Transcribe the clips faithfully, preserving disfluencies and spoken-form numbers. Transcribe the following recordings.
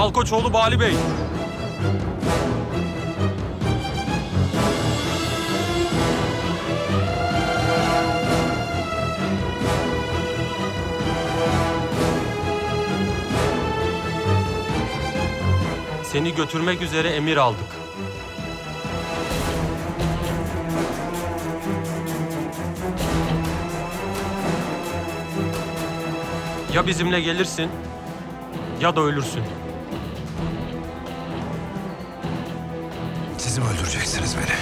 Malkoçoğlu Bali Bey. Seni götürmek üzere emir aldık. Ya bizimle gelirsin, ya da ölürsün. Siz mi öldüreceksiniz beni?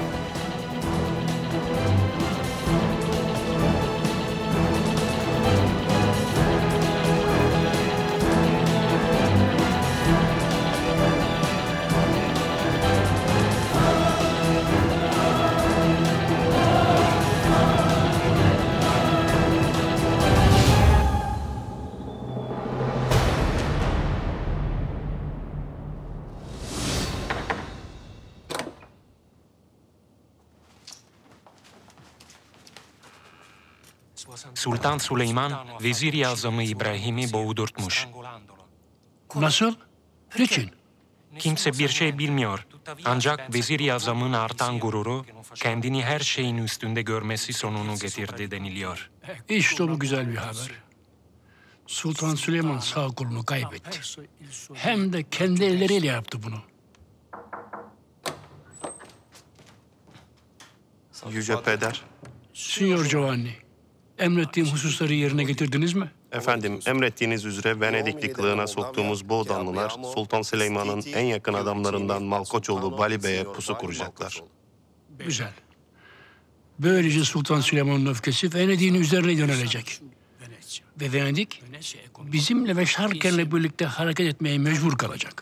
Sultan Süleyman, Vezir-i Azam'ı İbrahim'i boğdurtmuş. Nasıl? Niçin? Kimse bir şey bilmiyor. Ancak Vezir-i Azam'ın artan gururu, kendini her şeyin üstünde görmesi sonunu getirdi deniliyor. İşte bu güzel bir haber. Sultan Süleyman sağ kolunu kaybetti. Hem de kendi elleriyle yaptı bunu. Yüce Peder. Signor Giovanni, emrettiğim hususları yerine getirdiniz mi? Efendim, emrettiğiniz üzere Venedikli kılığına soktuğumuz Boğdanlılar, Sultan Süleyman'ın en yakın adamlarından Malkoçoğlu Bali Bey'e pusu kuracaklar. Güzel. Böylece Sultan Süleyman'ın öfkesi Venedik'in üzerine yönelecek. Ve Venedik, bizimle ve Şarken'le birlikte hareket etmeye mecbur kalacak.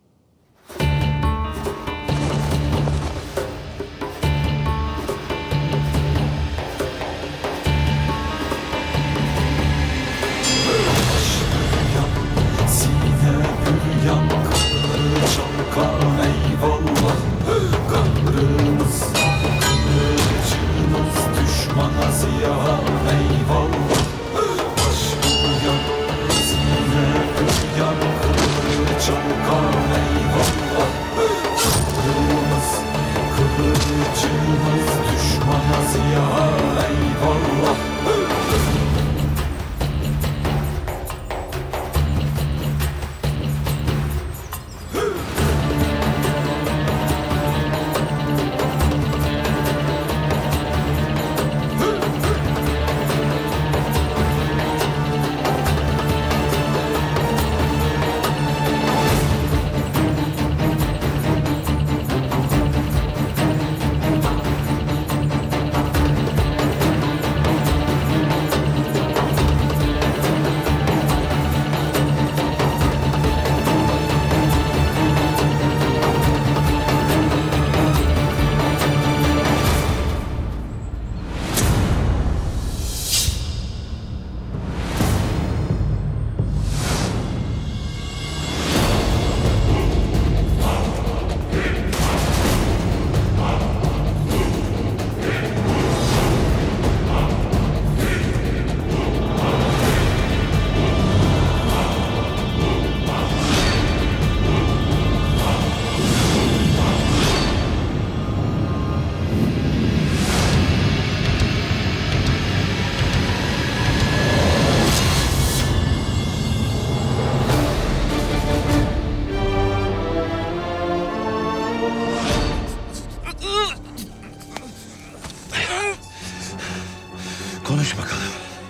Konuş bakalım.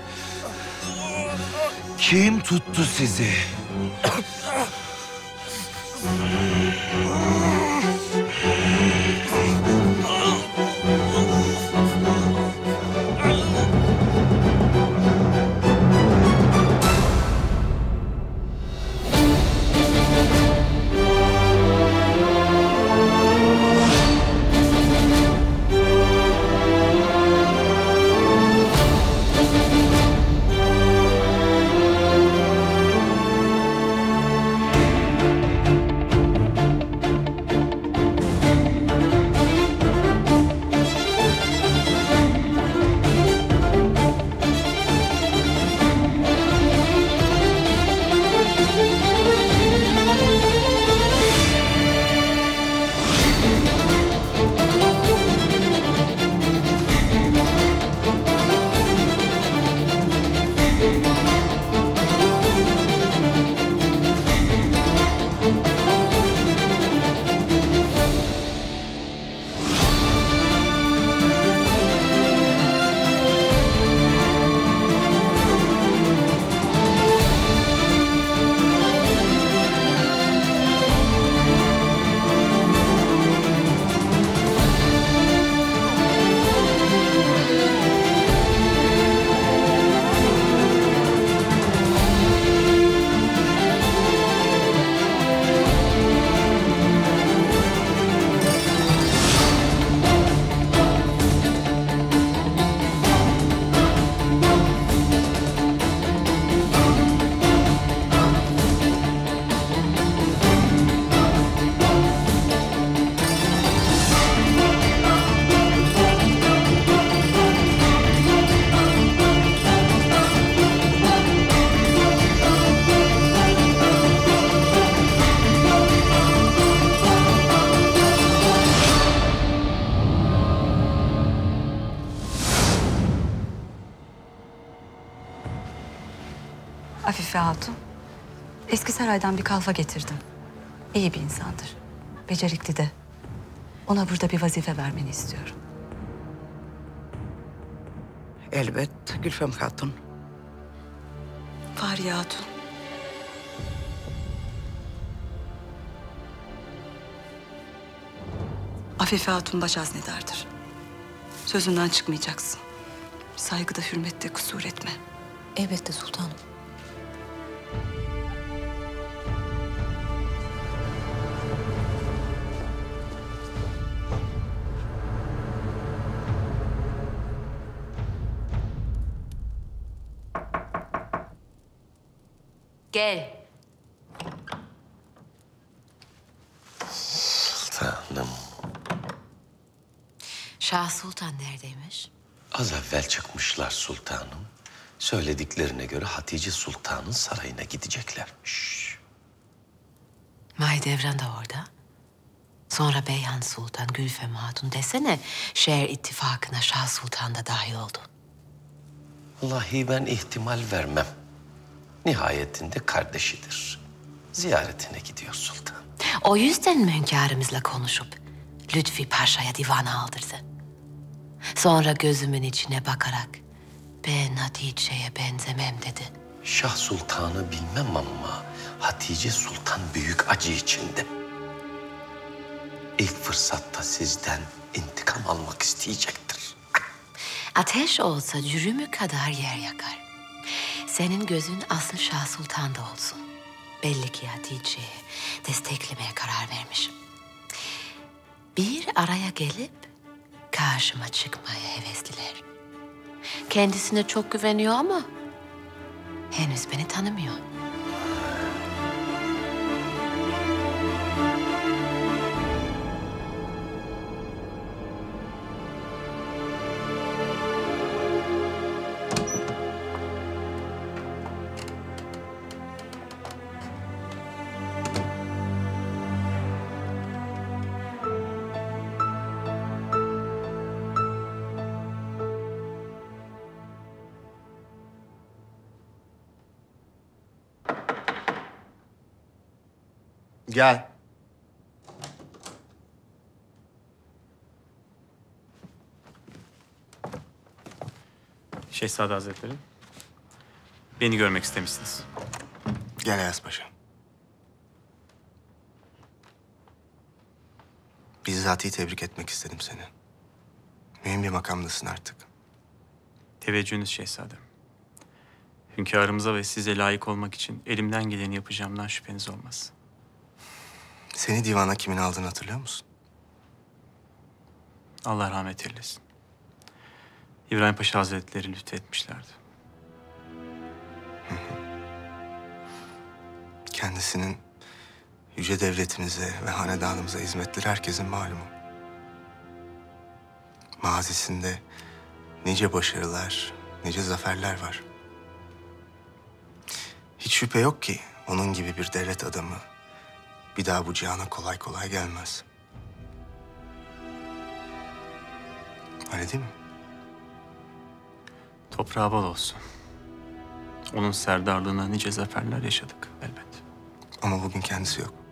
Kim tuttu sizi? Afife Hatun. Eski saraydan bir kalfa getirdim. İyi bir insandır. Becerikli de. Ona burada bir vazife vermeni istiyorum. Elbet Gülfem Hatun. Fahriye Hatun. Afife Hatun baş haznedardır. Sözünden çıkmayacaksın. Saygıda, hürmette kusur etme. Elbette sultanım. Gel. Sultanım, Şah Sultan neredeymiş? az evvel çıkmışlar sultanım. Söylediklerine göre Hatice Sultan'ın sarayına gideceklermiş. Mahidevran da orada. Sonra Beyhan Sultan, Gülfem Hatun desene şehir ittifakına Şah Sultan da dahil oldu. Vallahi ben ihtimal vermem. Nihayetinde kardeşidir. Ziyaretine gidiyor sultan. O yüzden mi hünkârımızla konuşup Lütfi Paşa'ya divana aldırdı? Sonra gözümün içine bakarak ben Hatice'ye benzemem dedi. Şah Sultan'ı bilmem ama Hatice Sultan büyük acı içinde. İlk fırsatta sizden intikam almak isteyecektir. Ateş olsa cürümü kadar yer yakar. Senin gözün asıl Şah Sultan'da olsun. Belli ki Hatice'yi desteklemeye karar vermişim. Bir araya gelip karşıma çıkmaya hevesliler. Kendisine çok güveniyor ama henüz beni tanımıyor. Gel. Şehzade Hazretleri, beni görmek istemişsiniz. Gel Ayas Paşa. Bizzatihi tebrik etmek istedim seni. Mühim bir makamdasın artık. Teveccühünüz şehzadem. Hünkârımıza ve size layık olmak için elimden geleni yapacağımdan şüpheniz olmaz. Seni divana kimin aldığını hatırlıyor musun? Allah rahmet eylesin. İbrahim Paşa Hazretleri lütfetmişlerdi. Kendisinin yüce devletimize ve hanedanımıza hizmetleri herkesin malumu. Mazisinde nice başarılar, nice zaferler var. Hiç şüphe yok ki onun gibi bir devlet adamı bir daha bu cihana kolay kolay gelmez. Öyle değil mi? Toprağı bol olsun. Onun serdarlığına nice zaferler yaşadık elbet. Ama bugün kendisi yok.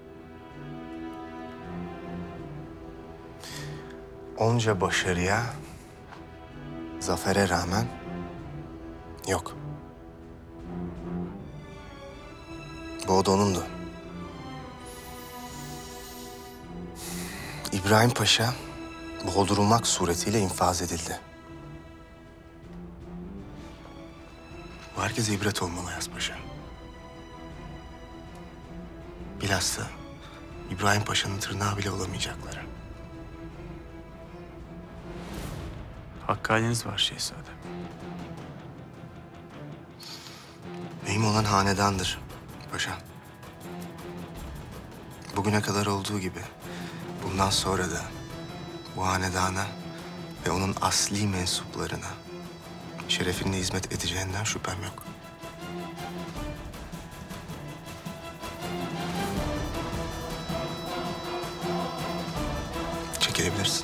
Onca başarıya, zafere rağmen yok. Bu oda onundu. İbrahim Paşa boğdurulmak suretiyle infaz edildi. Bu herkese ibret olmalı Ayas Paşa. Bilhassa İbrahim Paşa'nın tırnağı bile olamayacakları. Hakkani'niz var şehzadem. Mühim olan hanedandır paşa. Bugüne kadar olduğu gibi bundan sonra da bu hanedana ve onun asli mensuplarına şerefinle hizmet edeceğinden şüphem yok. Çekilebilirsin.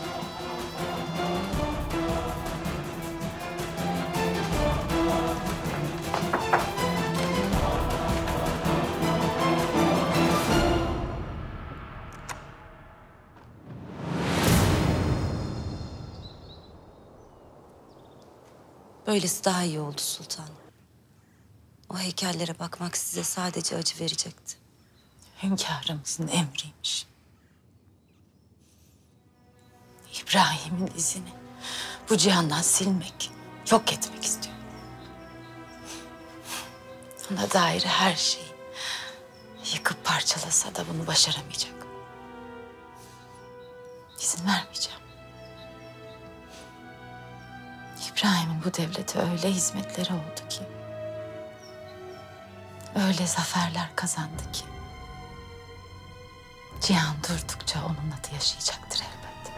Böylesi daha iyi oldu sultanım. O heykellere bakmak size sadece acı verecekti. Hünkârımızın emriymiş. İbrahim'in izini bu cihandan silmek, yok etmek istiyor. Ona dair her şeyi yıkıp parçalasa da bunu başaramayacak. İzin vermeyeceğim. İbrahim'in bu devlete öyle hizmetleri oldu ki, öyle zaferler kazandı ki, cihan durdukça onun adı yaşayacaktır elbet.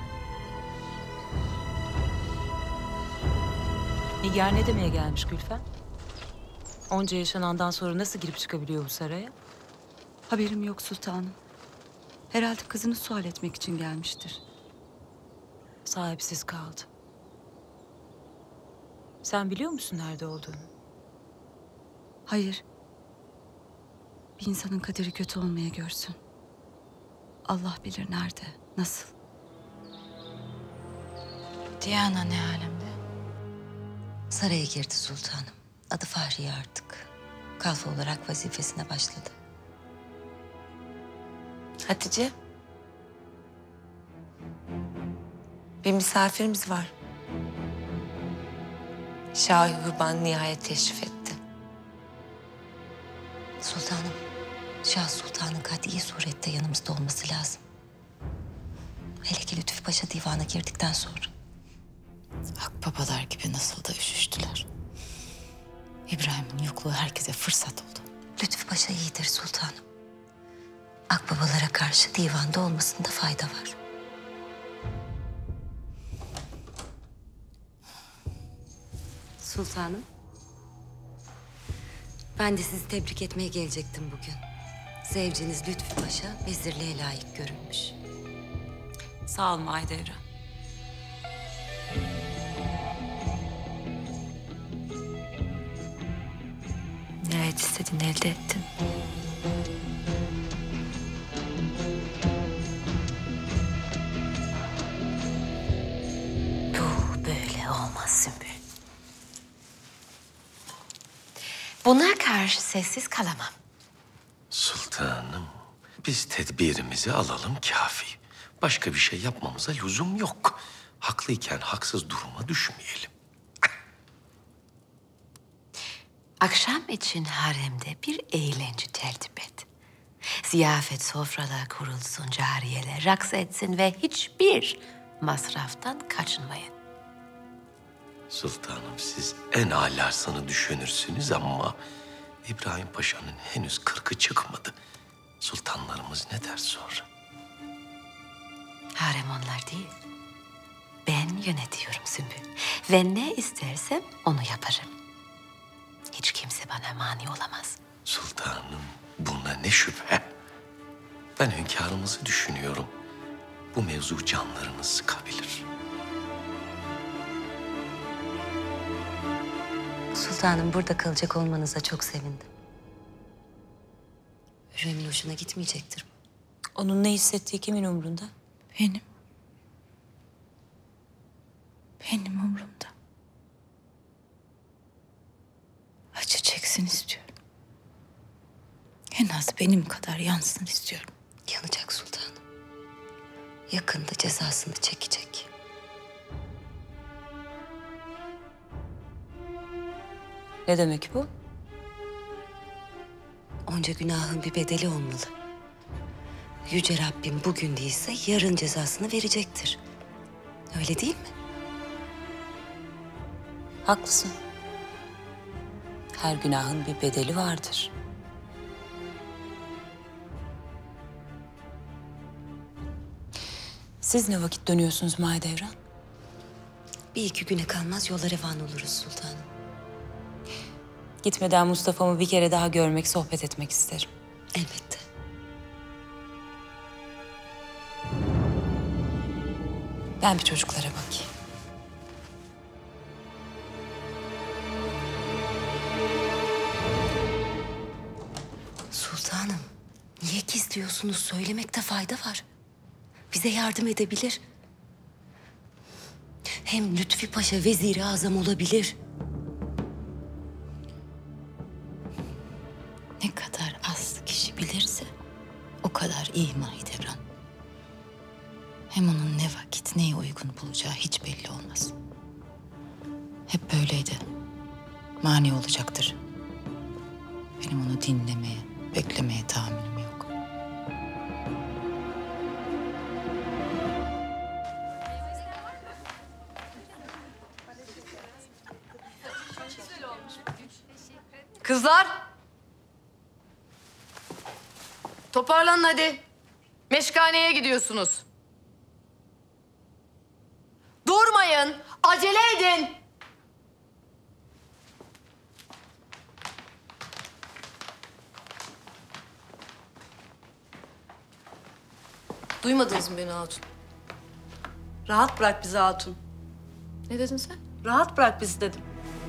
Nigar ne demeye gelmiş Gülfem? Onca yaşanandan sonra nasıl girip çıkabiliyor bu saraya? Haberim yok sultanım. Herhalde kızını sual etmek için gelmiştir. Sahipsiz kaldı. Sen biliyor musun nerede olduğunu? Hayır. Bir insanın kaderi kötü olmaya görsün. Allah bilir nerede, nasıl. Diana ne alemde? Saraya girdi sultanım. Adı Fahriye artık. Kalfa olarak vazifesine başladı. Hatice. Bir misafirimiz var. Şah-ı Hürban nihayet teşrif etti. Sultanım, Şah Sultan'ın kat'i surette yanımızda olması lazım. Hele ki Lütfü Paşa divana girdikten sonra. Akbabalar gibi nasıl da üşüştüler. İbrahim'in yokluğu herkese fırsat oldu. Lütfü Paşa iyidir sultanım. Akbabalara karşı divanda olmasında fayda var. Sultanım. Ben de sizi tebrik etmeye gelecektim bugün. Zevciniz Lütfü Paşa vezirliğe layık görülmüş. Sağ ol Mahidevran. Nihayet istediğini elde ettin. Bu böyle olmaz Sümbül. Buna karşı sessiz kalamam. Sultanım, biz tedbirimizi alalım kafi. Başka bir şey yapmamıza lüzum yok. Haklıyken haksız duruma düşmeyelim. Akşam için haremde bir eğlence tertip et. Ziyafet sofralar kurulsun, cariyeler raks etsin ve hiçbir masraftan kaçınmayın. Sultanım, siz en alasını düşünürsünüz ama İbrahim Paşa'nın henüz kırkı çıkmadı. Sultanlarımız ne der sonra? Harem onlar değil. Ben yönetiyorum Sümbül. Ve ne istersem onu yaparım. Hiç kimse bana mani olamaz. Sultanım, bunda ne şüphe. Ben hünkârımızı düşünüyorum. Bu mevzu canlarını sıkabilir. Sultanım, burada kalacak olmanıza çok sevindim. Hürrem'in hoşuna gitmeyecektir. Onun ne hissettiği kimin umrunda? Benim. Benim umurumda. Acı çeksin istiyorum. En az benim kadar yansın istiyorum. Yanacak sultanım. Yakında cezasını çekecek. Ne demek bu? Onca günahın bir bedeli olmalı. Yüce Rabbim bugün değilse yarın cezasını verecektir. Öyle değil mi? Haklısın. Her günahın bir bedeli vardır. Siz ne vakit dönüyorsunuz Mahidevran? Bir iki güne kalmaz yola revan oluruz sultanım. Gitmeden Mustafa'mı bir kere daha görmek, sohbet etmek isterim. Elbette. Ben bir çocuklara bakayım. Sultanım, niye gizliyorsunuz? Söylemekte fayda var. Bize yardım edebilir. Hem Lütfi Paşa vezir-i azam olabilir. Ne kadar az kişi bilirse o kadar iyi Mahidevran. Hem onun ne vakit neye uygun bulacağı hiç belli olmaz. Hep böyleydi. Mani olacaktır. Benim onu dinlemeye, beklemeye tahammülüm yok. Kızlar! Toparlanın hadi. Meşkaneye gidiyorsunuz. Durmayın, acele edin. Duymadınız mı beni Hatun? Rahat bırak bizi Hatun. Ne dedin sen? Rahat bırak bizi dedim.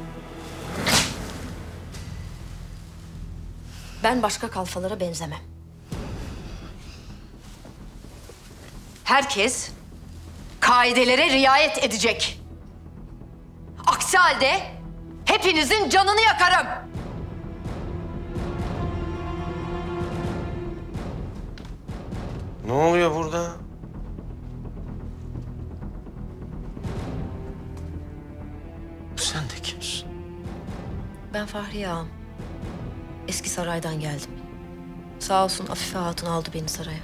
Ben başka kalfalara benzemem. Herkes kaidelere riayet edecek. Aksi halde hepinizin canını yakarım. Ne oluyor burada? Sen de kimsin? Ben Fahriye Ağam. Eski saraydan geldim. Sağ olsun Afife Hatun aldı beni saraya.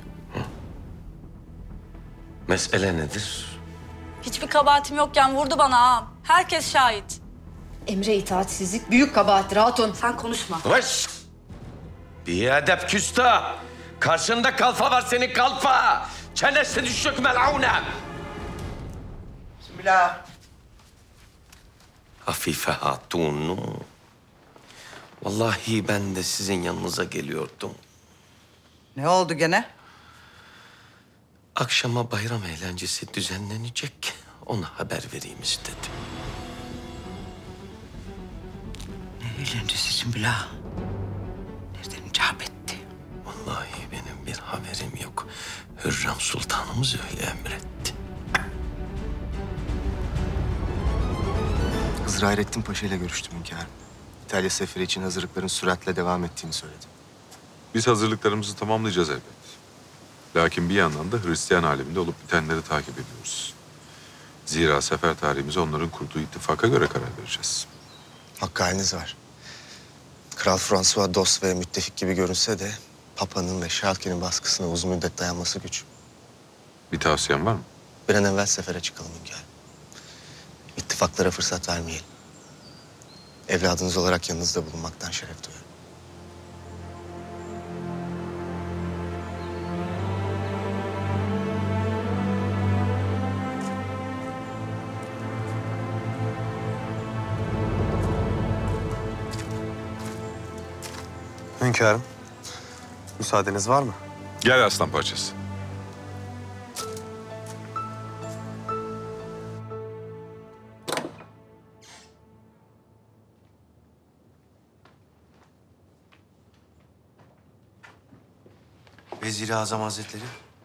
Mesele nedir? Hiçbir kabahatim yokken vurdu bana ağam. Herkes şahit. Emre itaatsizlik büyük kabahattir Hatun. Sen konuşma. Vış! Bir edep küstah! Karşında kalfa var senin kalfa! Çenesi düşük mel'une! Bismillah. Afife Hatun. Vallahi ben de sizin yanınıza geliyordum. Ne oldu gene? Akşama bayram eğlencesi düzenlenecek. Ona haber vereyim istedim. Ne eğlencesi Sümbüla? Nereden icap etti? Vallahi benim bir haberim yok. Hürrem Sultanımız öyle emretti. Hızır Hayrettin Paşa ile görüştüm hünkârım. İtalya seferi için hazırlıkların süratle devam ettiğini söyledi. Biz hazırlıklarımızı tamamlayacağız elbet. Lakin bir yandan da Hristiyan aleminde olup bitenleri takip ediyoruz. Zira sefer tarihimize onların kurduğu ittifaka göre karar vereceğiz. Hakkı haliniz var. Kral François dost ve müttefik gibi görünse de Papa'nın ve Şalke'nin baskısına uzun müddet dayanması güç. Bir tavsiyen var mı? Bir an evvel sefere çıkalım hünkârım. İttifaklara fırsat vermeyelim. Evladınız olarak yanınızda bulunmaktan şeref duyuyorum. Hünkârım, müsaadeniz var mı? Gel aslan parçası. Vezir-i Azam Hazretleri.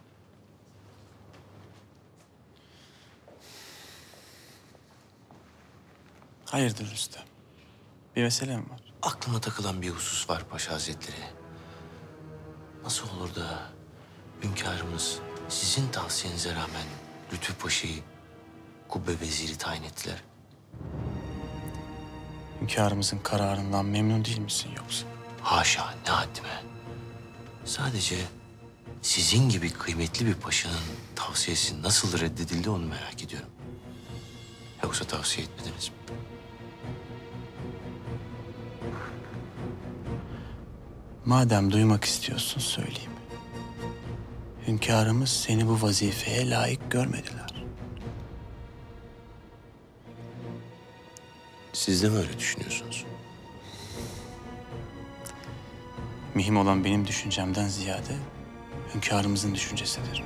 Hayırdır Rüstem? Bir mesele mi var? Aklıma takılan bir husus var Paşa Hazretleri. Nasıl olur da hünkârımız sizin tavsiyenize rağmen Lütfü Paşa'yı kubbe veziri tayin ettiler? Hünkârımızın kararından memnun değil misin yoksa? Haşa, ne haddime. Sadece sizin gibi kıymetli bir paşanın tavsiyesi nasıl reddedildi onu merak ediyorum. Yoksa tavsiye etmediniz mi? Madem duymak istiyorsun söyleyeyim. Hünkârımız seni bu vazifeye layık görmediler. Siz de mi öyle düşünüyorsunuz? Mühim olan benim düşüncemden ziyade hünkârımızın düşüncesidir.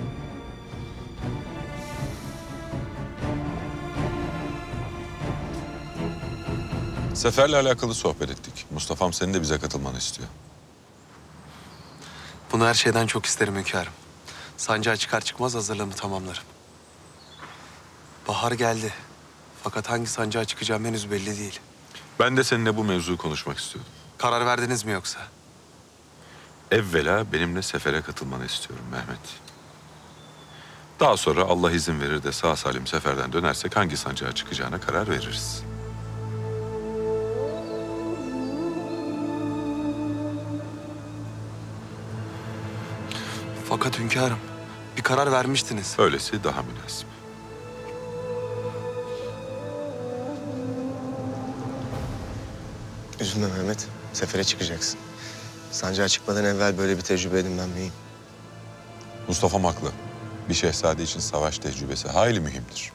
Seferle alakalı sohbet ettik. Mustafa'm senin de bize katılmanı istiyor. Bunu her şeyden çok isterim hünkârım. Sancağı çıkar çıkmaz hazırlığımı tamamlarım. Bahar geldi. Fakat hangi sancağa çıkacağım henüz belli değil. Ben de seninle bu mevzuyu konuşmak istiyordum. Karar verdiniz mi yoksa? Evvela benimle sefere katılmanı istiyorum Mehmet. Daha sonra Allah izin verir de sağ salim seferden dönersek hangi sancağa çıkacağına karar veririz. Fakat hünkârım, bir karar vermiştiniz. Öylesi daha münasip. Üzülme Mehmet. Sefere çıkacaksın. Sancağa çıkmadan evvel böyle bir tecrübe edinmem mühim. Mustafa'm haklı. Bir şehzade için savaş tecrübesi hayli mühimdir.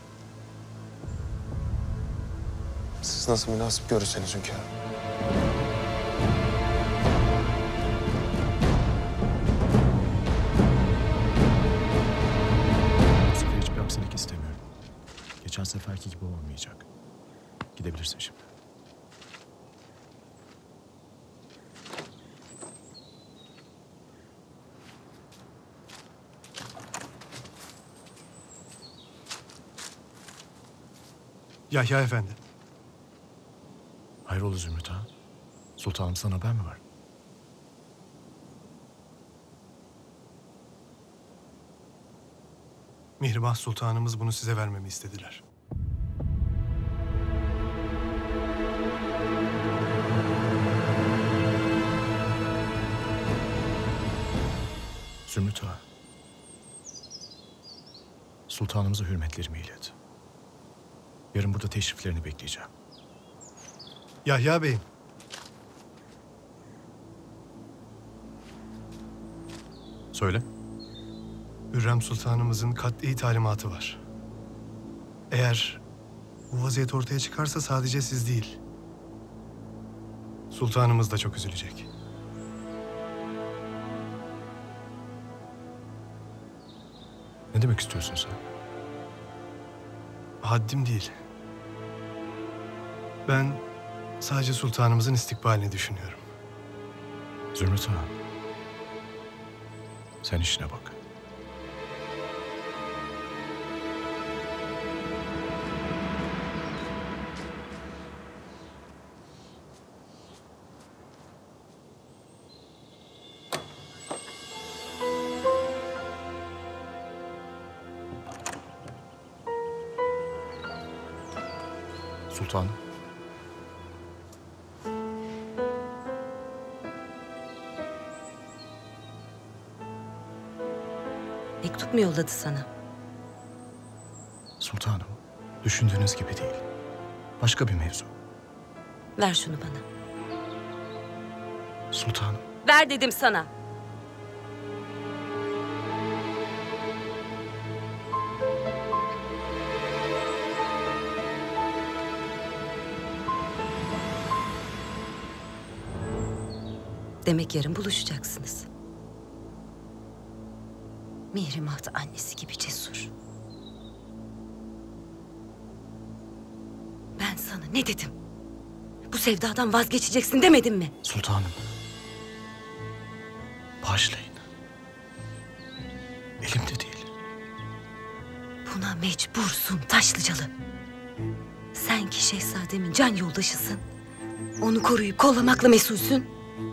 Siz nasıl münasip görürseniz hünkârım. Bu sefer hiçbir aksilik istemiyorum. Geçen seferki gibi olmayacak. Gidebilirsin şimdi. Yahya Efendi. Hayrola Zümrüt Ağa? Sultanım sana haber mi var? Mihrimah Sultanımız bunu size vermemi istediler. Zümrüt Ağa. Sultanımıza hürmetlerimi ilet. Yarın burada teşriflerini bekleyeceğim. Yahya Bey'im. Söyle. Hürrem Sultanımızın kat'i talimatı var. Eğer bu vaziyet ortaya çıkarsa sadece siz değil, Sultanımız da çok üzülecek. Ne demek istiyorsun sen? Haddim değil. Ben sadece sultanımızın istikbalini düşünüyorum. Zümrüt Ağa. Sen işine bak. Sultanım. Mektup mu yolladı sana? Sultanım, düşündüğünüz gibi değil. Başka bir mevzu. Ver şunu bana. Sultanım. Ver dedim sana. Demek yarın buluşacaksınız. Mihrimah da annesi gibi cesur. Ben sana ne dedim? Bu sevdadan vazgeçeceksin demedim mi? Sultanım. Bağışlayın. Elimde değil. Buna mecbursun Taşlıcalı. Sen ki şehzademin can yoldaşısın. Onu koruyup kollamakla mesulsün.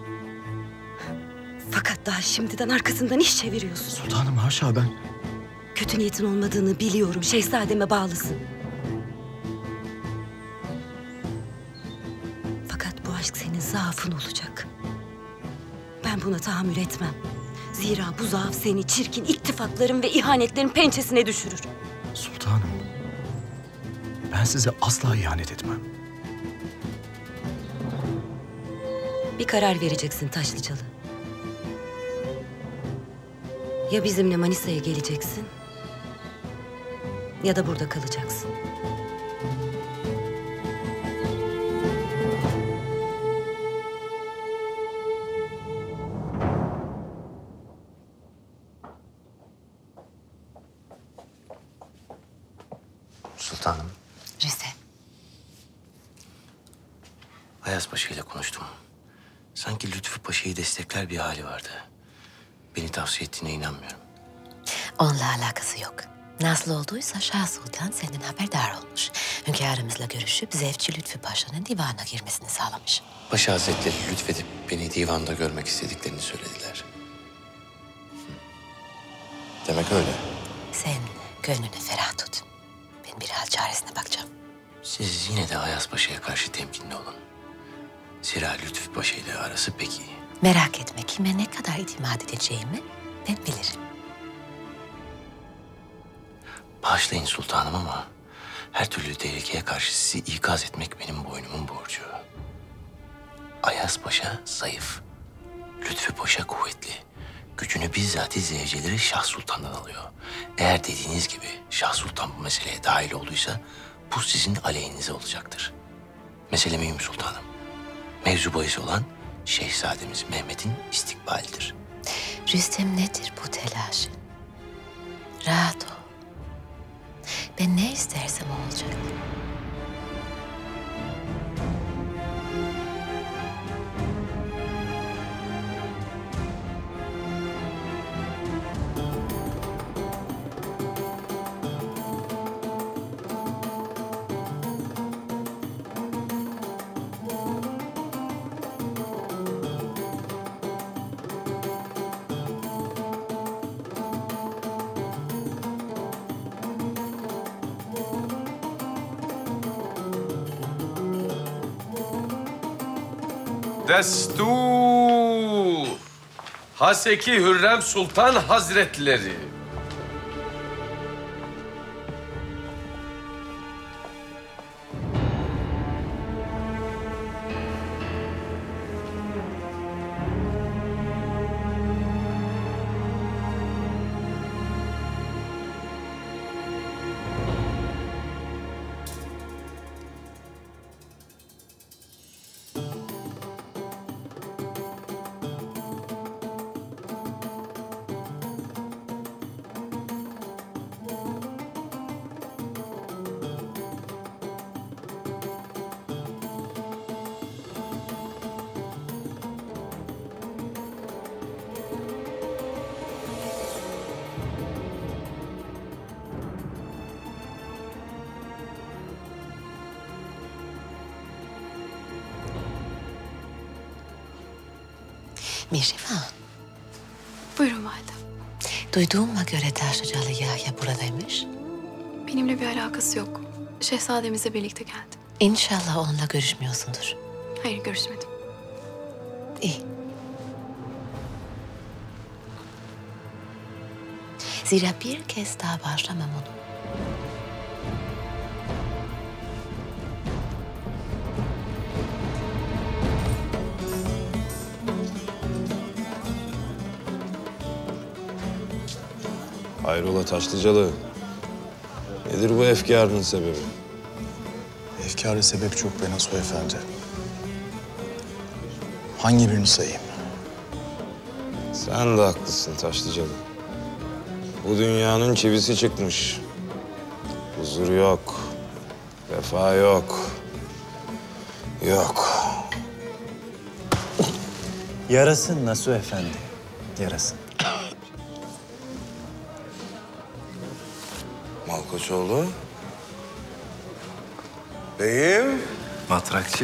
Fakat daha şimdiden arkasından iş çeviriyorsun. Sultanım haşa ben... Kötü niyetin olmadığını biliyorum. Şehzademe bağlısın. Fakat bu aşk senin zaafın olacak. Ben buna tahammül etmem. Zira bu zaaf seni çirkin ittifakların ve ihanetlerin pençesine düşürür. Sultanım. Ben size asla ihanet etmem. Bir karar vereceksin Taşlıcalı. Ya bizimle Manisa'ya geleceksin ya da burada kalacaksın. Sultanım. Rize. Ayaz Paşa ile konuştum. Sanki Lütfü Paşa'yı destekler bir hali vardı. Beni tavsiye ettiğine inanmıyorum. Onunla alakası yok. Nasıl olduysa Şah Sultan senden haberdar olmuş. Hünkârımızla görüşüp Zevçi Lütfü Paşa'nın divana girmesini sağlamış. Paşa Hazretleri lütfedip beni divanda görmek istediklerini söylediler. Demek öyle. Sen gönlünü ferah tut. Ben bir hal çaresine bakacağım. Siz yine de Ayaz Paşa'ya karşı temkinli olun. Zira Lütfü Paşa ile arası pek iyi. Merak etme, kime ne kadar itimat edeceğimi ben bilirim. Bağışlayın sultanım ama her türlü tehlikeye karşı sizi ikaz etmek benim boynumun borcu. Ayaz Paşa zayıf, Lütfü Paşa kuvvetli. Gücünü bizzati zevceleri Şah Sultan'dan alıyor. Eğer dediğiniz gibi Şah Sultan bu meseleye dahil olduysa bu sizin aleyhinize olacaktır. Mesele mühim sultanım. Mevzu bahis olan Şehzademiz Mehmet'in istikbalidir. Rüstem, nedir bu telaş? Rahat ol. Ben ne istersem olacak. Destur! Haseki Hürrem Sultan Hazretleri. Mirşifa, Buyurun validem. duyduğuma göre Taşlıcalı Yahya buradaymış. Benimle bir alakası yok. Şehzademizle birlikte geldi. İnşallah onunla görüşmüyorsundur. Hayır, görüşmedim. İyi. Zira bir kez daha bağışlamam onu. Hayrola Taşlıcalı? Nedir bu efkarının sebebi? Efkarı sebep çok be Nasuh Efendi. Hangi birini sayayım? Sen de haklısın Taşlıcalı. Bu dünyanın çivisi çıkmış. Huzur yok. Vefa yok. Yok. Yarasın Nasuh Efendi. Yarasın. Malkoçoğlu. Beyim. Matrakçı.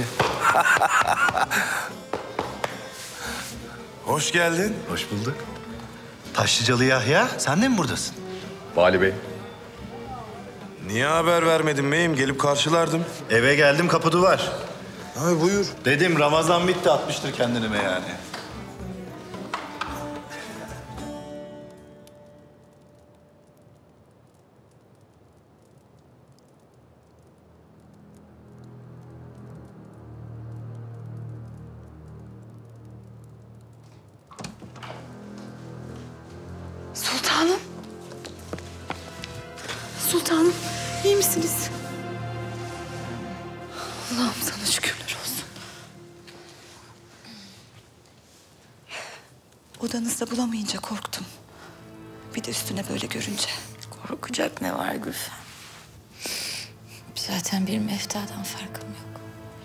Hoş geldin. Hoş bulduk. Taşlıcalı Yahya, sen de mi buradasın? Vali Bey. Niye haber vermedin beyim? Gelip karşılardım. Eve geldim, kapı duvar. Ay buyur. Dedim Ramazan bitti, atmıştır kendini meyhaneye. Sultanım. Sultanım, iyi misiniz? Allah'ım sana şükürler olsun. Odanızda bulamayınca korktum. Bir de üstüne böyle görünce. Korkacak ne var Gülfem? Zaten bir meftadan farkım yok.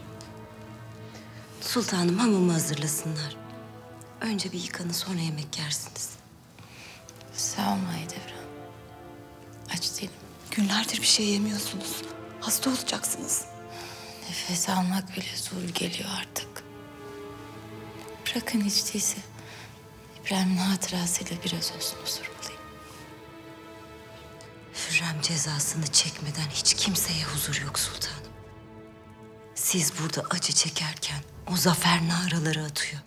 Sultanım, hamamı hazırlasınlar. Önce bir yıkanın, sonra yemek yersiniz. Sağ ol Mahidevran. Aç aç değilim. Günlerdir bir şey yemiyorsunuz. Hasta olacaksınız. Nefes almak bile zor geliyor artık. Bırakın hiç değilse İbrahim'in hatırasıyla biraz olsun huzur bulayım. Hürrem cezasını çekmeden hiç kimseye huzur yok sultanım. Siz burada acı çekerken o zafer naraları atıyor.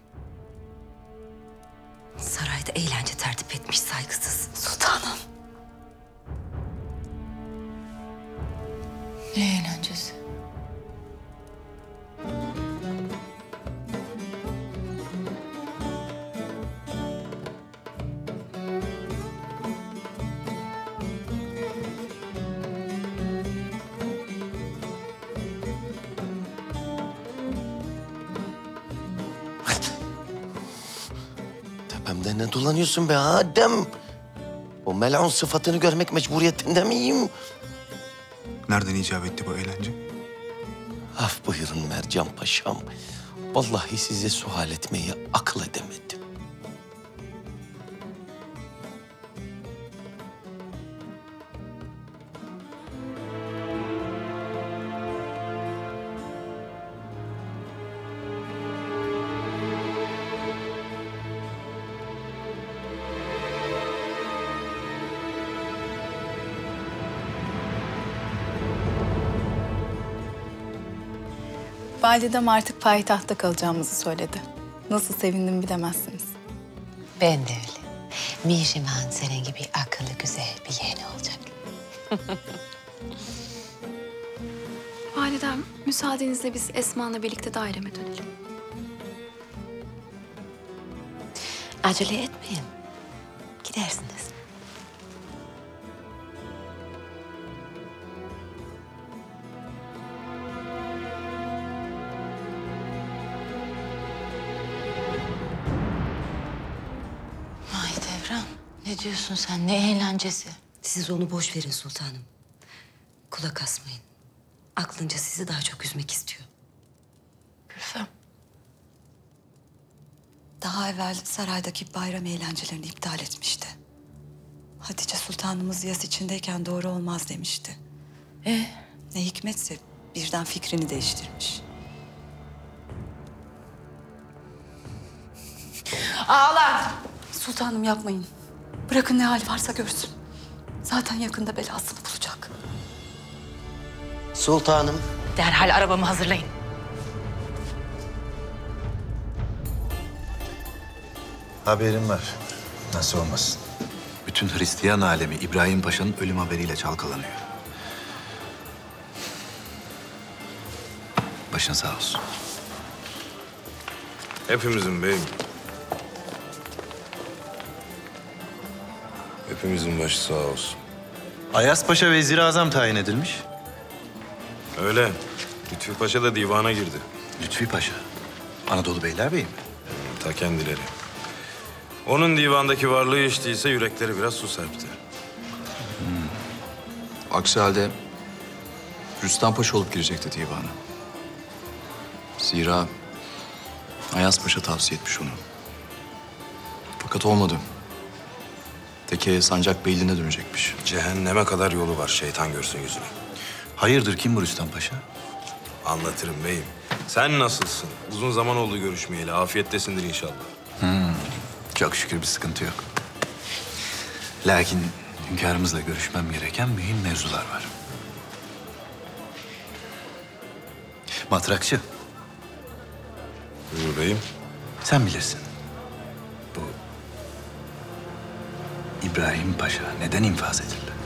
Sarayda eğlence tertip etmiş saygısız. Sultanım. Ne eğlencesi? Tepemde ne dolanıyorsun be Adem? O melun sıfatını görmek mecburiyetinde miyim? Nereden icap etti bu eğlence? Af buyurun Mercan Paşam. Vallahi size sual etmeyi akıl edemedim. Validem artık payitahtta kalacağımızı söyledi. Nasıl sevindim bilemezsiniz. Ben de öyle. Mihrimah senin gibi akıllı güzel bir yeğeni olacak. Validem, müsaadenizle biz Esma'la birlikte daireme dönelim. Acele etmeyin. Gidersiniz. Mahidevran, ne diyorsun sen? Ne eğlencesi? Siz onu boş verin sultanım. Kulak asmayın. Aklınca sizi daha çok üzmek istiyor. Gülfem. Daha evvel saraydaki bayram eğlencelerini iptal etmişti. Hatice Sultanımız yas içindeyken doğru olmaz demişti. Ee? Ne hikmetse birden fikrini değiştirmiş. Ağla! Sultanım yapmayın. Bırakın ne hali varsa görsün. Zaten yakında belasını bulacak. Sultanım. Derhal arabamı hazırlayın. Haberim var. Nasıl olmasın? Bütün Hristiyan alemi İbrahim Paşa'nın ölüm haberiyle çalkalanıyor. Başın sağ olsun. Hepimizin beyim. Hepimizin başı sağ olsun. Ayas Paşa Vezir-i Azam tayin edilmiş. Öyle. Lütfi Paşa da divana girdi. Lütfi Paşa? Anadolu Beylerbeyi mi? Ta kendileri. Onun divandaki varlığı içtiyse yürekleri biraz su serpti. Hmm. Aksi halde Rüstem Paşa olup girecekti divana. Zira Ayas Paşa tavsiye etmiş onu. Fakat olmadı. Tekke sancak beyliğine dönecekmiş. Cehenneme kadar yolu var, şeytan görsün yüzünü. Hayırdır, kim bu Rüstem Paşa? Anlatırım beyim. Sen nasılsın? Uzun zaman oldu görüşmeyeli. Afiyettesindir inşallah. Hmm. Çok şükür bir sıkıntı yok. Lakin hünkârımızla görüşmem gereken mühim mevzular var. Matrakçı. Buyur beyim. Sen bilirsin. Bu İbrahim Paşa neden infaz edildi?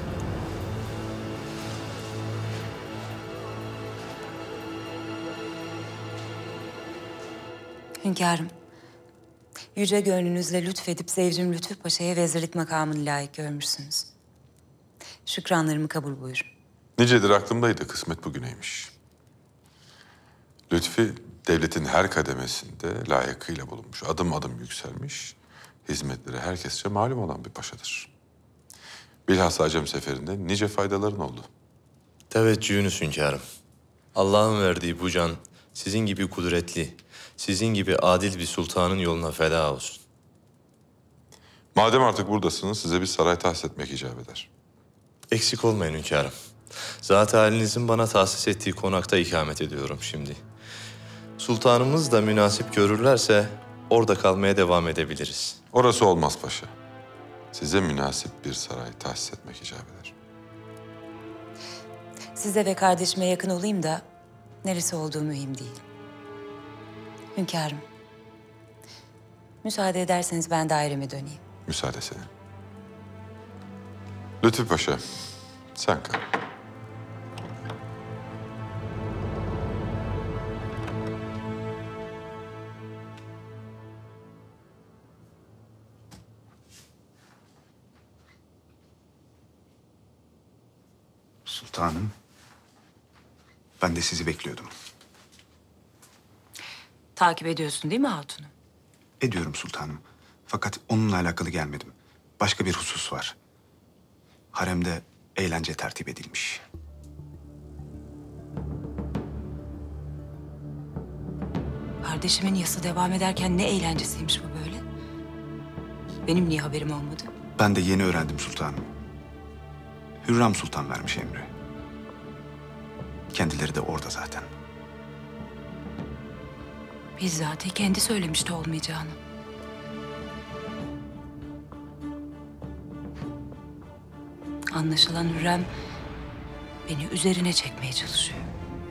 Hünkârım, yüce gönlünüzle lütfedip Zevcim Lütfü Paşa'ya vezirlik makamını layık görmüşsünüz. Şükranlarımı kabul buyurun. Nicedir aklımdaydı, kısmet bugüneymiş. Lütfi, devletin her kademesinde layıkıyla bulunmuş, adım adım yükselmiş, hizmetleri herkesçe malum olan bir paşadır. Bilhassa Acem seferinde nice faydaların oldu. Teveccühünüz hünkârım. Allah'ın verdiği bu can sizin gibi kudretli, sizin gibi adil bir sultanın yoluna feda olsun. Madem artık buradasınız, size bir saray tahsis etmek icap eder. Eksik olmayın hünkârım. Zat-ı halinizin bana tahsis ettiği konakta ikamet ediyorum şimdi. Sultanımız da münasip görürlerse orada kalmaya devam edebiliriz. Orası olmaz paşa. Size münasip bir saray tahsis etmek icap eder. Size ve kardeşime yakın olayım da neresi olduğu mühim değil. Hünkârım, müsaade ederseniz ben daireme döneyim. Müsaade senin. Lütfü Paşa, sen kal. Sultanım, ben de sizi bekliyordum. Takip ediyorsun değil mi hatunu? Ediyorum sultanım. Fakat onunla alakalı gelmedim. Başka bir husus var. Haremde eğlence tertip edilmiş. Kardeşimin yası devam ederken ne eğlencesiymiş bu böyle? Benim niye haberim olmadı? Ben de yeni öğrendim sultanım. Hürrem Sultan vermiş emri. Kendileri de orada zaten. Bizzat kendi söylemişti olmayacağını. Anlaşılan Hürrem beni üzerine çekmeye çalışıyor.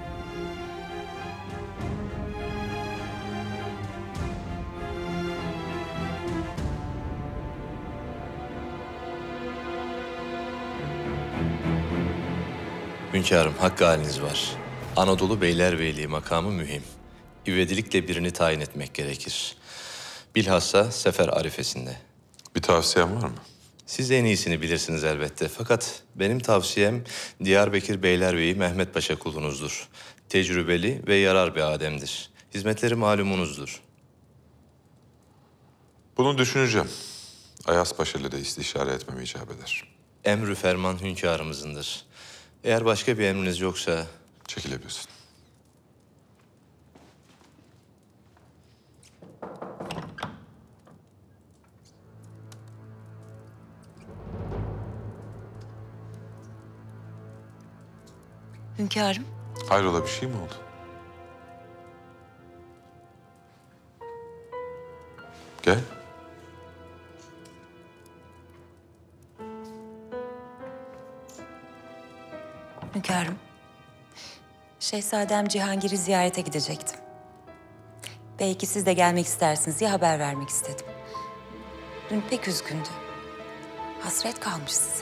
Hünkârım, hakkı haliniz var. Anadolu Beylerbeyliği makamı mühim. İvedilikle birini tayin etmek gerekir. Bilhassa sefer arifesinde. Bir tavsiyen var mı? Siz en iyisini bilirsiniz elbette. Fakat benim tavsiyem Diyarbakır Beylerbeyi Mehmet Paşa kulunuzdur. Tecrübeli ve yarar bir ademdir. Hizmetleri malumunuzdur. Bunu düşüneceğim. Ayas Paşa ile de istişare etmem icap eder. Emrü ferman hünkârımızındır. Eğer başka bir emriniz yoksa... Çekilebilirsin. Hünkârım. Hayrola, bir şey mi oldu? Gel. Hünkârım. Şehzadem Cihangir'i ziyarete gidecektim. Belki siz de gelmek istersiniz diye haber vermek istedim. Dün pek üzgündü. Hasret kalmış size.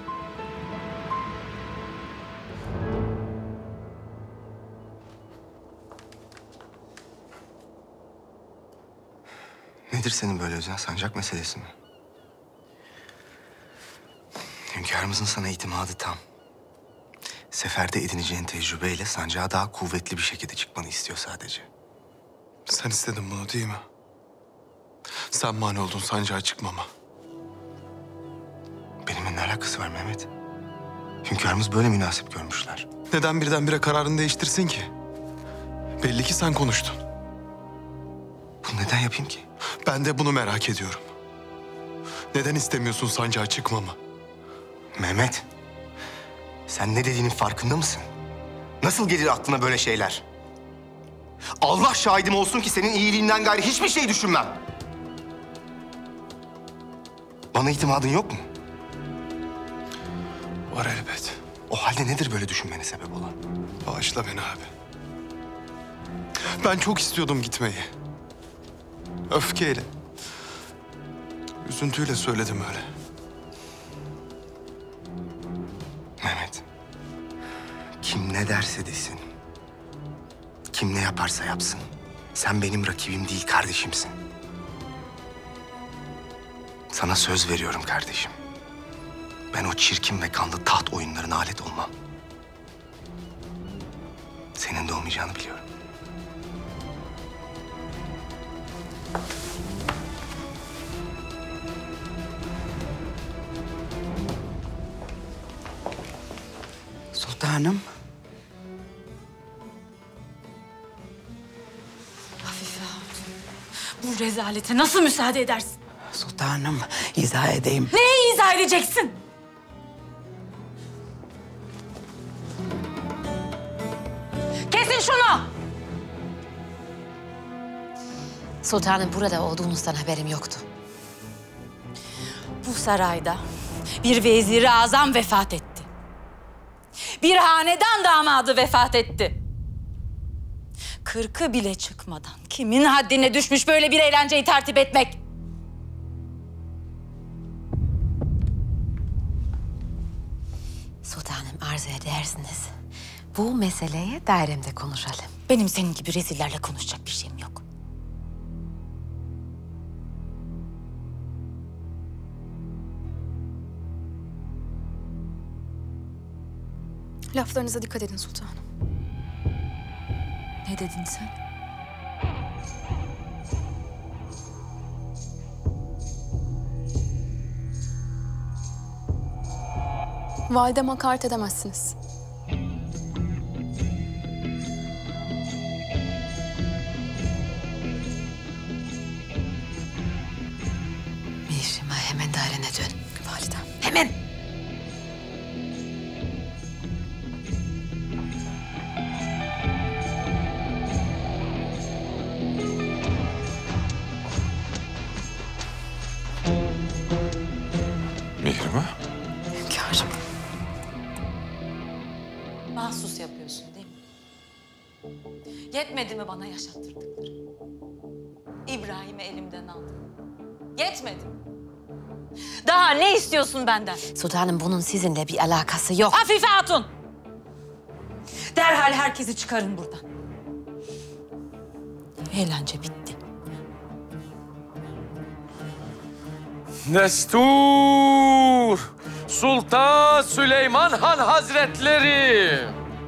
Nedir senin böyle özel sancak meselesi mi? Hünkârımızın sana itimadı tam. Seferde edineceğin tecrübeyle sancağa daha kuvvetli bir şekilde çıkmanı istiyor sadece. Sen istedin bunu değil mi? Sen mani oldun sancağa çıkmama. Benimle ne alakası var Mehmet? Hünkârımız böyle münasip görmüşler. Neden birdenbire kararını değiştirsin ki? Belli ki sen konuştun. Bunu neden yapayım ki? Ben de bunu merak ediyorum. Neden istemiyorsun sancağa çıkmamı? Mehmet, sen ne dediğinin farkında mısın? Nasıl gelir aklına böyle şeyler? Allah şahidim olsun ki senin iyiliğinden gayrı hiçbir şey düşünmem. Bana itimadın yok mu? Var elbet. O halde nedir böyle düşünmene sebep olan? Bağışla beni abi. Ben çok istiyordum gitmeyi. Öfkeyle. Üzüntüyle söyledim öyle. Mehmet, kim ne derse desin, kim ne yaparsa yapsın, sen benim rakibim değil, kardeşimsin. Sana söz veriyorum kardeşim. Ben o çirkin ve kanlı taht oyunlarına alet olmam. Senin de olmayacağını biliyorum. Sultanım. Afife Hatun, bu rezalete nasıl müsaade edersin? Sultanım, izah edeyim. Neyi izah edeceksin? Sultanım burada olduğunuzdan haberim yoktu. Bu sarayda bir vezir-i azam vefat etti. Bir hanedan damadı vefat etti. Kırkı bile çıkmadan kimin haddine düşmüş böyle bir eğlenceyi tertip etmek? Sultanım arzu edersiniz. Bu meseleye dairemde konuşalım. Benim senin gibi rezillerle konuşacak bir şeyim yok. Laflarınıza dikkat edin sultanım. Ne dedin sen? Valideme hakaret edemezsiniz. Mihrimah hemen dairene dön. Validem. Hemen. Mihrimah? Hünkârım. Mahsus yapıyorsun değil mi? Yetmedi mi bana yaşattırdıkları? İbrahim'i elimden aldın. Yetmedi mi? Daha ne istiyorsun benden? Sultanım bunun sizinle bir alakası yok. Afife Hatun! Derhal herkesi çıkarın buradan. Eğlence bitti. Destur! Sultan Süleyman Han Hazretleri!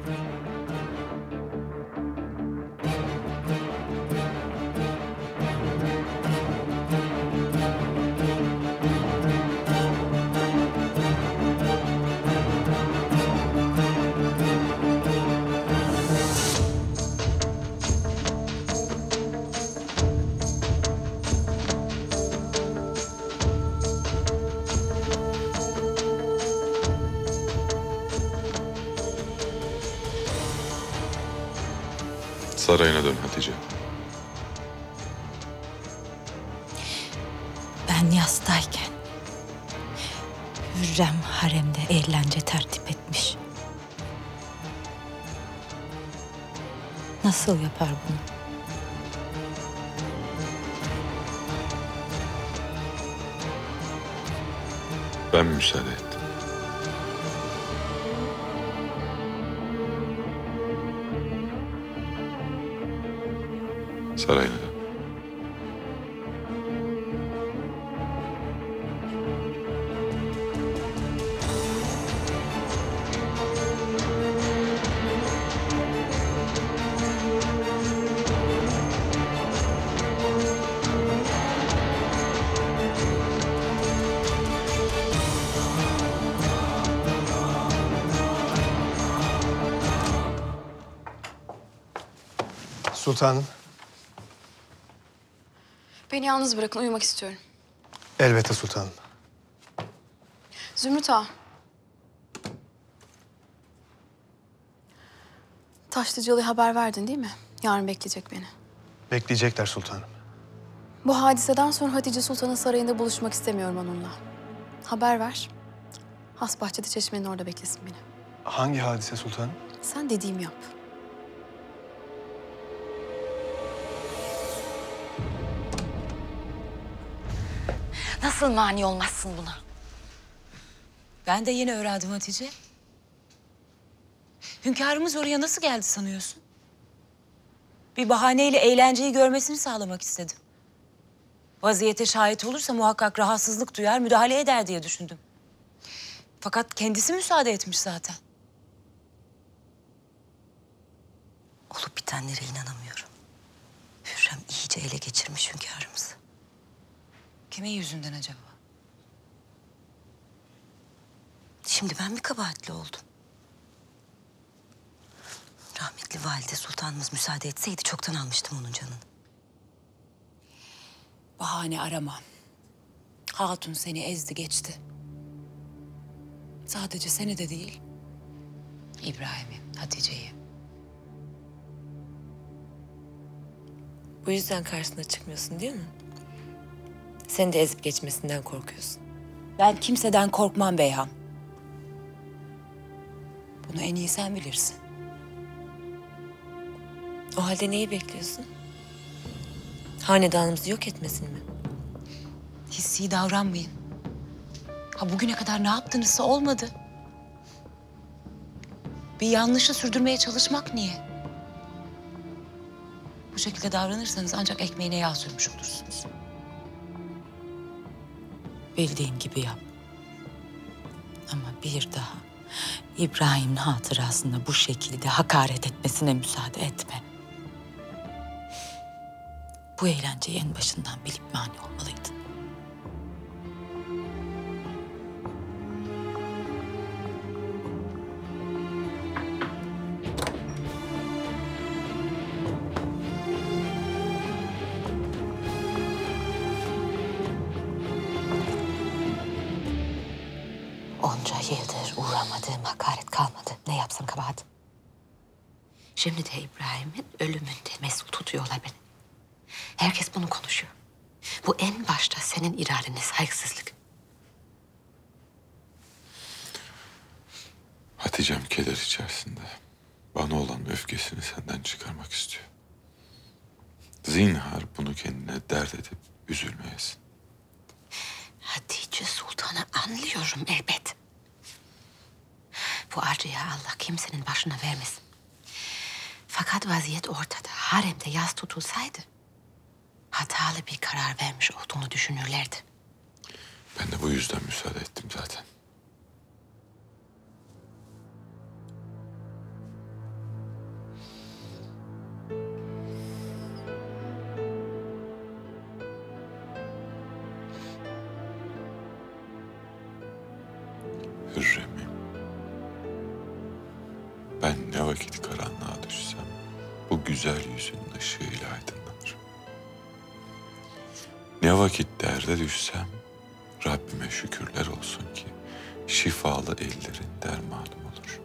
Sarayına dön Hatice. Ben yastayken Hürrem haremde eğlence tertip etmiş. Nasıl yapar bunu? Ben müsaade ettim. Sarayına dön. Sultanım, Beni yalnız bırakın, uyumak istiyorum. elbette sultanım. Zümrüt Ağa. Taşlıcalı'ya haber verdin değil mi? Yarın bekleyecek beni. Bekleyecekler sultanım. Bu hadiseden sonra Hatice Sultan'ın sarayında buluşmak istemiyorum onunla. Haber ver. Hasbahçe'de çeşmenin orada beklesin beni. Hangi hadise sultanım? Sen dediğimi yap. Nasıl mani olmazsın buna? Ben de yeni öğrendim Hatice. Hünkârımız oraya nasıl geldi sanıyorsun? Bir bahaneyle eğlenceyi görmesini sağlamak istedim. Vaziyete şahit olursa muhakkak rahatsızlık duyar, müdahale eder diye düşündüm. Fakat kendisi müsaade etmiş zaten. Olup bitenlere inanamıyorum. Hürrem iyice ele geçirmiş hünkârımızı. Kimin yüzünden acaba? Şimdi ben mi kabahatli oldum? Rahmetli valide sultanımız müsaade etseydi çoktan almıştım onun canını. Bahane arama. Hatun seni ezdi geçti. Sadece seni de değil, İbrahim'i, Hatice'yi. Bu yüzden karşısına çıkmıyorsun değil mi? Seni de ezip geçmesinden korkuyorsun. Ben kimseden korkmam Beyhan. Bunu en iyi sen bilirsin. O halde neyi bekliyorsun? Hanedanımızı yok etmesin mi? Hissi davranmayın. Ha bugüne kadar ne yaptığınızsa olmadı. Bir yanlışı sürdürmeye çalışmak niye? Bu şekilde davranırsanız ancak ekmeğine yağ sürmüş olursunuz. Bildiğin gibi yap. Ama bir daha İbrahim'in hatırasına bu şekilde hakaret etmesine müsaade etme. Bu eğlenceyi en başından bilip mani olmalıydın. Onca yıldır uğramadığım hakaret kalmadı. Ne yapsam kabahat. Şimdi de İbrahim'in ölümünde mesul tutuyorlar beni. Herkes bunu konuşuyor. Bu en başta senin iradene saygısızlık. Hatice'm keder içerisinde. Bana olan öfkesini senden çıkarmak istiyor. Zinhar bunu kendine dert edip üzülmeyesin. Hatice Sultan'ı anlıyorum elbet. Bu acıyı Allah kimsenin başına vermesin. Fakat vaziyet ortada. Haremde yas tutulsaydı hatalı bir karar vermiş olduğunu düşünürlerdi. Ben de bu yüzden müsaade ettim zaten. Hürrem'im. Ben ne vakit karanlığa düşsem bu güzel yüzünün ışığıyla aydınlanır. Ne vakit derde düşsem Rabbime şükürler olsun ki şifalı ellerin dermanım olur.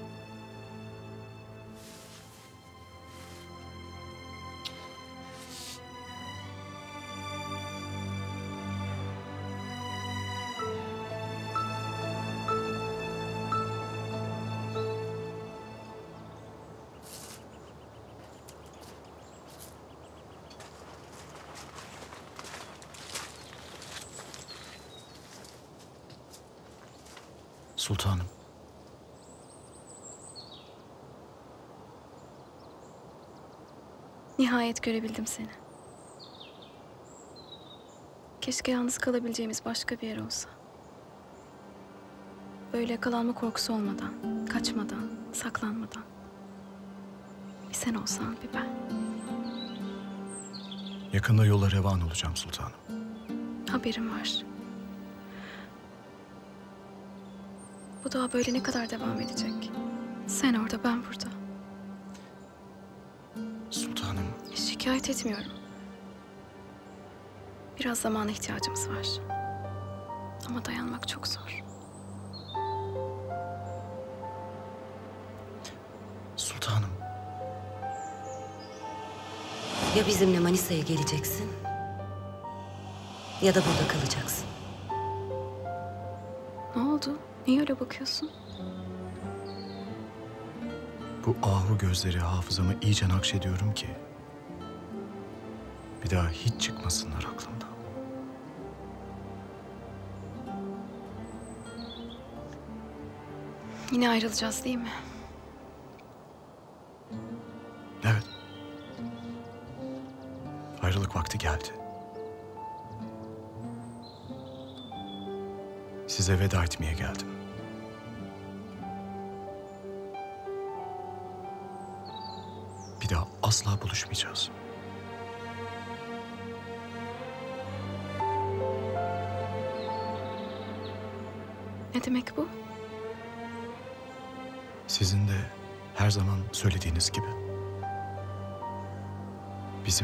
Sultanım. Nihayet görebildim seni. Keşke yalnız kalabileceğimiz başka bir yer olsa. Böyle yakalanma korkusu olmadan, kaçmadan, saklanmadan. Bir sen olsan, bir ben. Yakında yola revan olacağım sultanım. Haberim var. Bu daha böyle ne kadar devam edecek? Sen orada, ben burada. Sultanım. Şikayet etmiyorum. Biraz zamana ihtiyacımız var. Ama dayanmak çok zor. Sultanım. Ya bizimle Manisa'ya geleceksin ya da burada kalacaksın. Ne oldu? Niye öyle bakıyorsun? Bu ahu gözleri hafızama iyice nakşediyorum ki bir daha hiç çıkmasınlar aklımdan. Yine ayrılacağız değil mi? Evet. Ayrılık vakti geldi. Size veda etmeye geldim. Bir daha asla buluşmayacağız. Ne demek bu? Sizin de her zaman söylediğiniz gibi. Bizim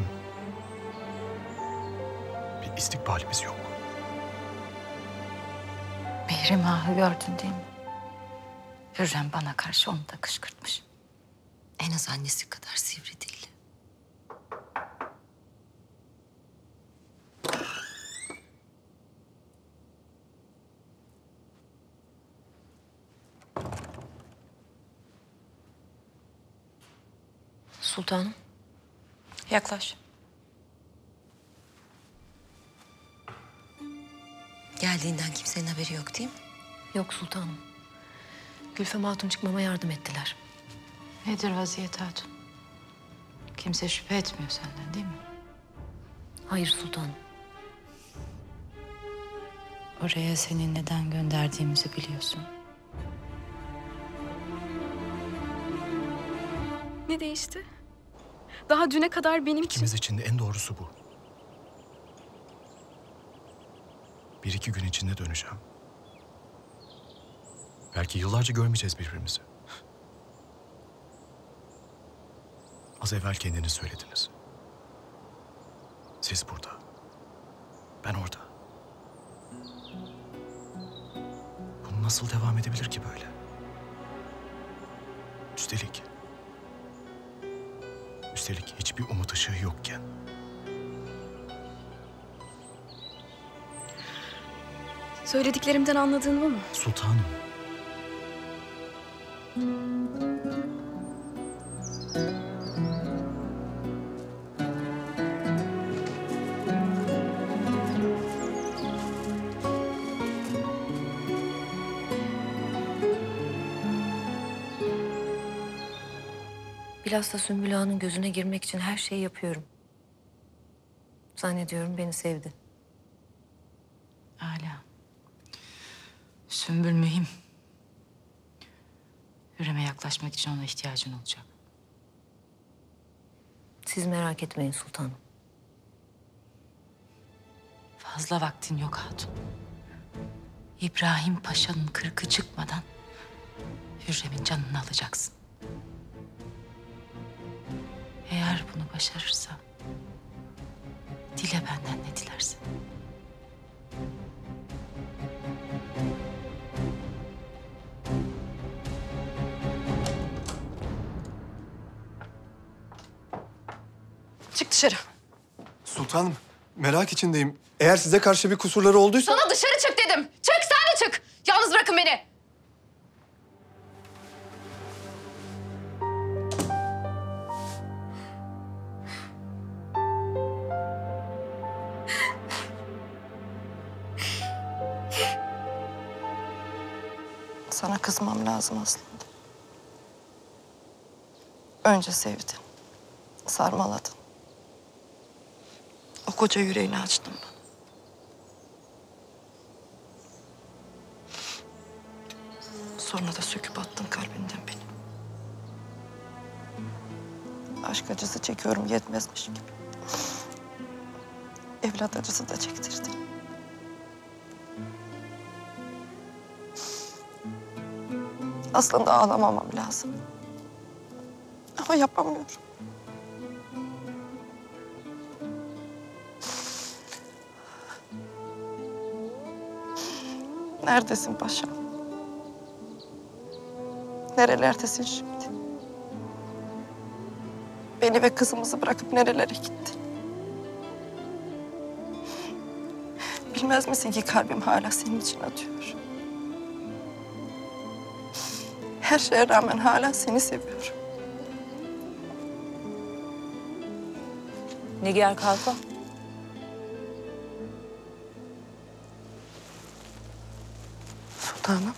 bir istikbalimiz yok. Mihrimah'ı gördün değil mi? Hürrem bana karşı onu da kışkırtmış. En az annesi kadar sivri dilli. sultanım. Yaklaş. Geldiğinden kimsenin haberi yok değil mi? Yok sultanım. Gülfem Hatun çıkmama yardım ettiler. Nedir vaziyet hatun? Kimse şüphe etmiyor senden değil mi? Hayır sultanım. Oraya seni neden gönderdiğimizi biliyorsun. Ne değişti? Daha düne kadar benim için... İkimiz için de en doğrusu bu. Bir iki gün içinde döneceğim. Belki yıllarca görmeyeceğiz birbirimizi. Az evvel kendiniz söylediniz. Siz burada. Ben orada. Bu nasıl devam edebilir ki böyle? Üstelik... Üstelik hiçbir umut ışığı yokken. Söylediklerimden anladığın bu mu? Sultanım. Bilhassa Sümbül Ağa'nın gözüne girmek için her şeyi yapıyorum. Zannediyorum beni sevdi. Âlâ. Sümbül mühim. Hürrem'e yaklaşmak için ona ihtiyacın olacak. Siz merak etmeyin sultanım. Fazla vaktin yok hatun. İbrahim Paşa'nın kırkı çıkmadan Hürrem'in canını alacaksın. Eğer bunu başarırsa dile benden ne dilersin. Çık dışarı. Sultanım, merak içindeyim. Eğer size karşı bir kusurları olduysa... Sana dışarı çık dedim. Çık, sen de çık. Yalnız bırakın beni. Sana kızmam lazım aslında. Önce sevdin, sarmaladın. O koca yüreğini açtın bana. Sonra da söküp attın kalbinden beni. Aşk acısı çekiyorum yetmezmiş gibi. Evlat acısı da çektirdin. Aslında ağlamamam lazım. Ama yapamıyorum. Neredesin paşam? Nerelerdesin şimdi? Beni ve kızımızı bırakıp nerelere gittin? Bilmez misin ki kalbim hala senin için atıyor. Her şeye rağmen hala seni seviyorum. Nigar kalfa. Sultanım.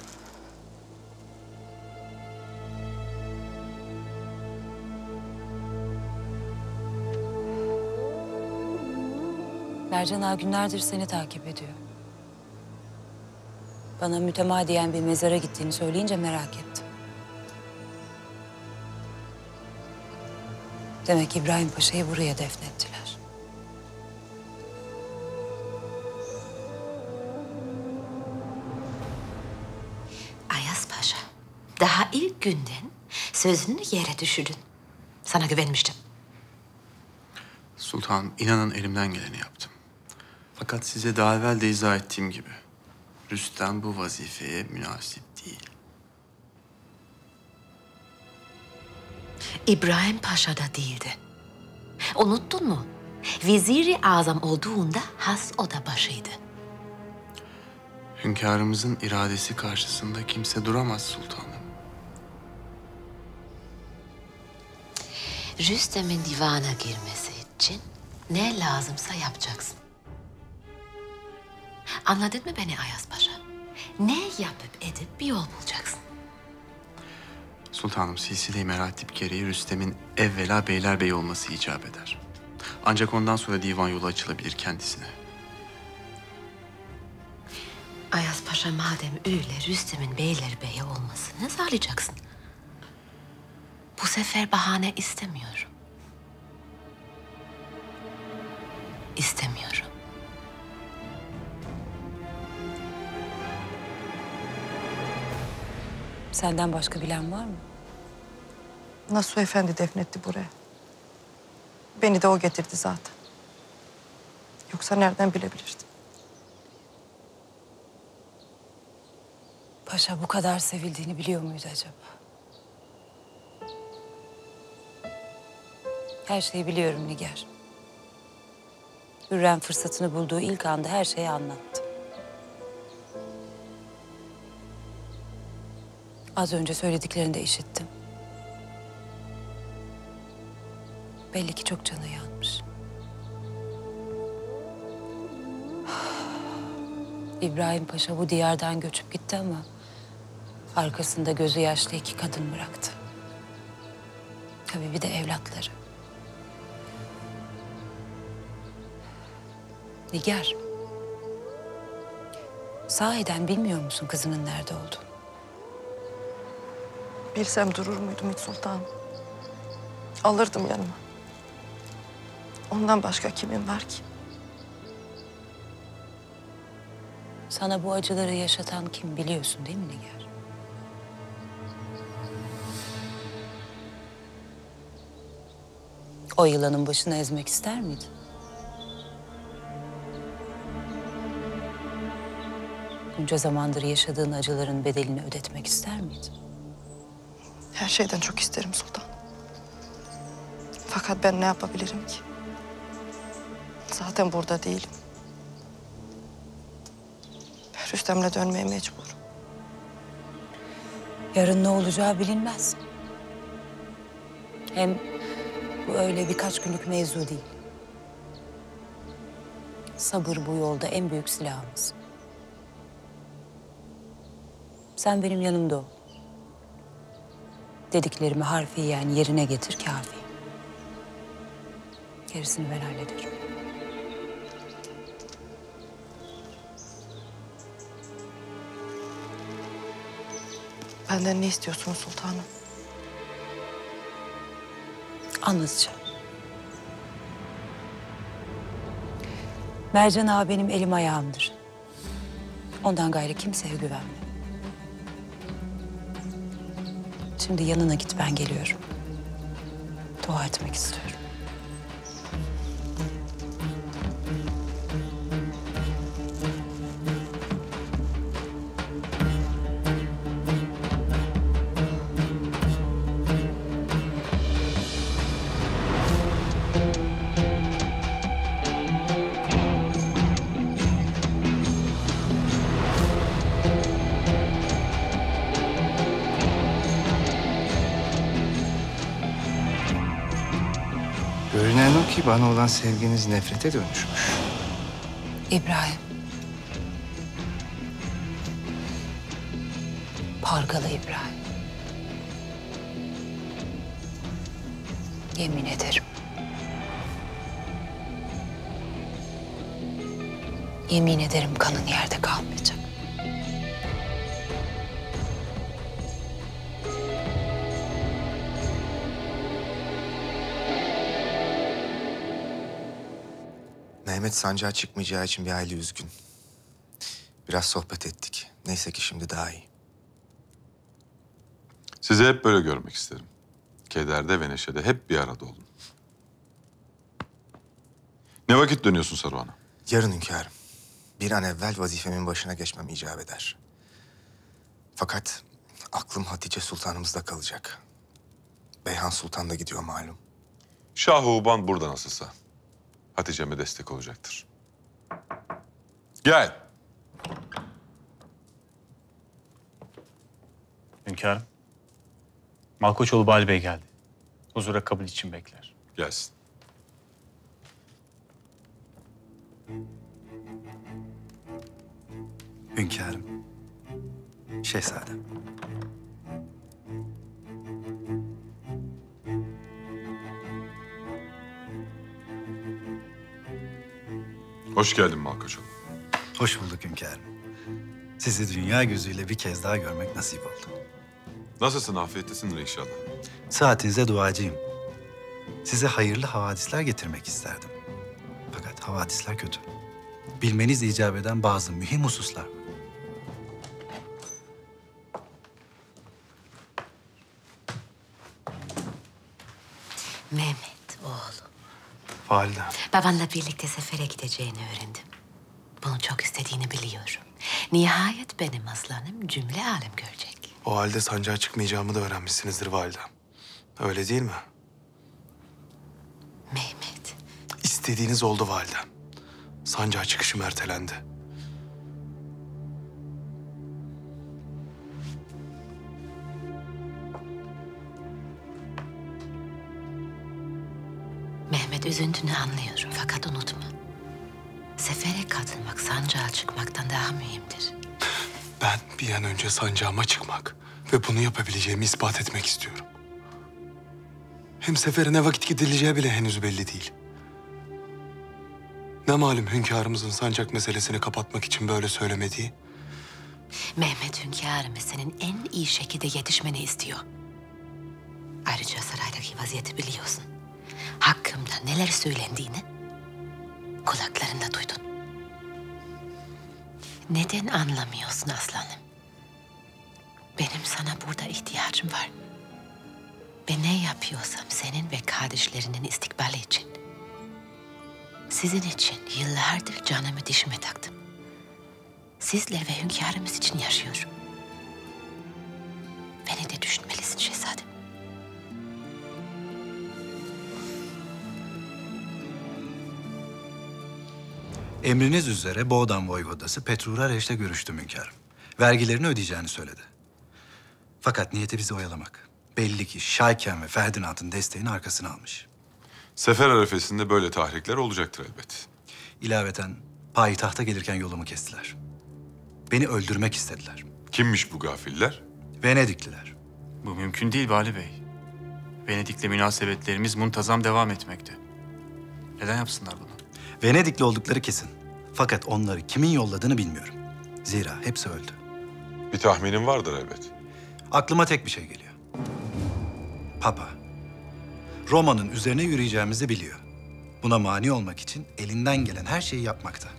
Mercan Ağa günlerdir seni takip ediyor. Bana mütemadiyen bir mezara gittiğini söyleyince merak ettim. Demek İbrahim Paşa'yı buraya defnettiler. Ayas Paşa, daha ilk günden sözünü yere düşürdün. Sana güvenmiştim. Sultanım, inanın elimden geleni yaptım. Fakat size daha evvel de izah ettiğim gibi Rüstem bu vazifeye münasip değil. İbrahim Paşa da değildi. Unuttun mu? Vezir-i Azam olduğunda has oda başıydı. Hünkârımızın iradesi karşısında kimse duramaz sultanım. Rüstem'in divana girmesi için ne lazımsa yapacaksın. Anladın mı beni Ayas Paşa? Ne yapıp edip bir yol bulacaksın. Sultanım, silsile-i meratip gereği Rüstem'in evvela Beylerbeyi olması icap eder. Ancak ondan sonra divan yolu açılabilir kendisine. Ayas Paşa madem öyle Rüstem'in Beylerbeyi olmasını sağlayacaksın. Bu sefer bahane istemiyorum. İstemiyorum. Senden başka bilen var mı? Nasuh Efendi defnetti buraya. Beni de o getirdi zaten. Yoksa nereden bilebilirdim? Paşa bu kadar sevildiğini biliyor muydu acaba? Her şeyi biliyorum Nigar. Hürrem fırsatını bulduğu ilk anda her şeyi anlattı. Az önce söylediklerini de işittim. Belli ki çok canı yanmış. İbrahim Paşa bu diyardan göçüp gitti ama arkasında gözü yaşlı iki kadın bıraktı. Tabii bir de evlatları. Nigar, sahiden bilmiyor musun kızının nerede olduğunu? Bilsem durur muydum hiç sultanım? Alırdım yanıma. Ondan başka kimin var ki? Sana bu acıları yaşatan kim biliyorsun değil mi Nigar? O yılanın başını ezmek ister miydin? Bunca zamandır yaşadığın acıların bedelini ödetmek ister miydin? Her şeyden çok isterim sultan. Fakat ben ne yapabilirim ki? Zaten burada değilim. Rüstem'le dönmeye mecbur. Yarın ne olacağı bilinmez. Hem bu öyle birkaç günlük mevzu değil. Sabır bu yolda en büyük silahımız. Sen benim yanımda ol. Dediklerimi harfiyen yerine getir kafi. Gerisini ben hallederim. Benden ne istiyorsunuz sultanım? Anlatacağım. Mercan ağa benim elim ayağımdır. Ondan gayrı kimseye güvenmem. Şimdi yanına git, ben geliyorum. Dua etmek istiyorum. Görünen o ki bana olan sevginiz nefrete dönüşmüş. İbrahim. Pargalı İbrahim. Yemin ederim. Yemin ederim kanın yerde kalmayacak. Mehmet sancağa çıkmayacağı için bir hayli üzgün. Biraz sohbet ettik. Neyse ki şimdi daha iyi. Sizi hep böyle görmek isterim. Kederde ve neşede hep bir arada olun. Ne vakit dönüyorsun Saruhan'a? Yarın hünkârım. Bir an evvel vazifemin başına geçmem icap eder. Fakat aklım Hatice Sultanımızda kalacak. Beyhan Sultan da gidiyor malum. Şah-ı Uban burada nasılsa. Hatice'me destek olacaktır. Gel. Hünkârım. Malkoçoğlu Bali Bey geldi. huzura kabul için bekler. Gelsin. Hünkârım, şehzadem. Hoş geldin Malkoçoğlu. Hoş bulduk hünkârım. Sizi dünya gözüyle bir kez daha görmek nasip oldu. Nasılsın, afiyettesindir inşallah. Saatinize duacıyım. Size hayırlı havadisler getirmek isterdim. Fakat havadisler kötü. Bilmeniz icap eden bazı mühim hususlar var. Mehmet oğlum. Valide. Babanla birlikte sefere gideceğini öğrendim. Bunu çok istediğini biliyorum. Nihayet benim aslanım cümle alem görecek. O halde sancağa çıkmayacağımı da öğrenmişsinizdir validem. Öyle değil mi? Mehmet. İstediğiniz oldu validem. Sancağa çıkışım ertelendi. Mehmet, üzüntünü anlıyorum fakat unutma. Sefere katılmak sancağa çıkmaktan daha mühimdir. Ben bir an önce sancağıma çıkmak ve bunu yapabileceğimi ispat etmek istiyorum. Hem sefere ne vakit gidileceği bile henüz belli değil. Ne malum hünkârımızın sancak meselesini kapatmak için böyle söylemediği? Mehmet hünkârımız senin en iyi şekilde yetişmeni istiyor. Ayrıca saraydaki vaziyeti biliyorsun. Hakkımda neler söylendiğini kulaklarında duydun. Neden anlamıyorsun aslanım? Benim sana burada ihtiyacım var. Ve ne yapıyorsam senin ve kardeşlerinin istikbali için. Sizin için yıllardır canımı dişime taktım. Sizler ve hünkârımız için yaşıyorum. Beni de düşünmelisin şehzadem. Emriniz üzere Boğdan Voyvodası Petrura Reş'le görüştüm hünkârım. Vergilerini ödeyeceğini söyledi. Fakat niyeti bizi oyalamak. Belli ki Şayken ve Ferdinand'ın desteğini arkasına almış. Sefer arefesinde böyle tahrikler olacaktır elbet. İlaveten payitahta gelirken yolumu kestiler. Beni öldürmek istediler. Kimmiş bu gafiller? Venedikliler. Bu mümkün değil Vali Bey. Venedik'le münasebetlerimiz muntazam devam etmekte. Neden yapsınlar bunu? Venedikli oldukları kesin. Fakat onları kimin yolladığını bilmiyorum. Zira hepsi öldü. Bir tahminin vardır elbet. Aklıma tek bir şey geliyor. Papa. Roma'nın üzerine yürüyeceğimizi biliyor. Buna mani olmak için elinden gelen her şeyi yapmakta.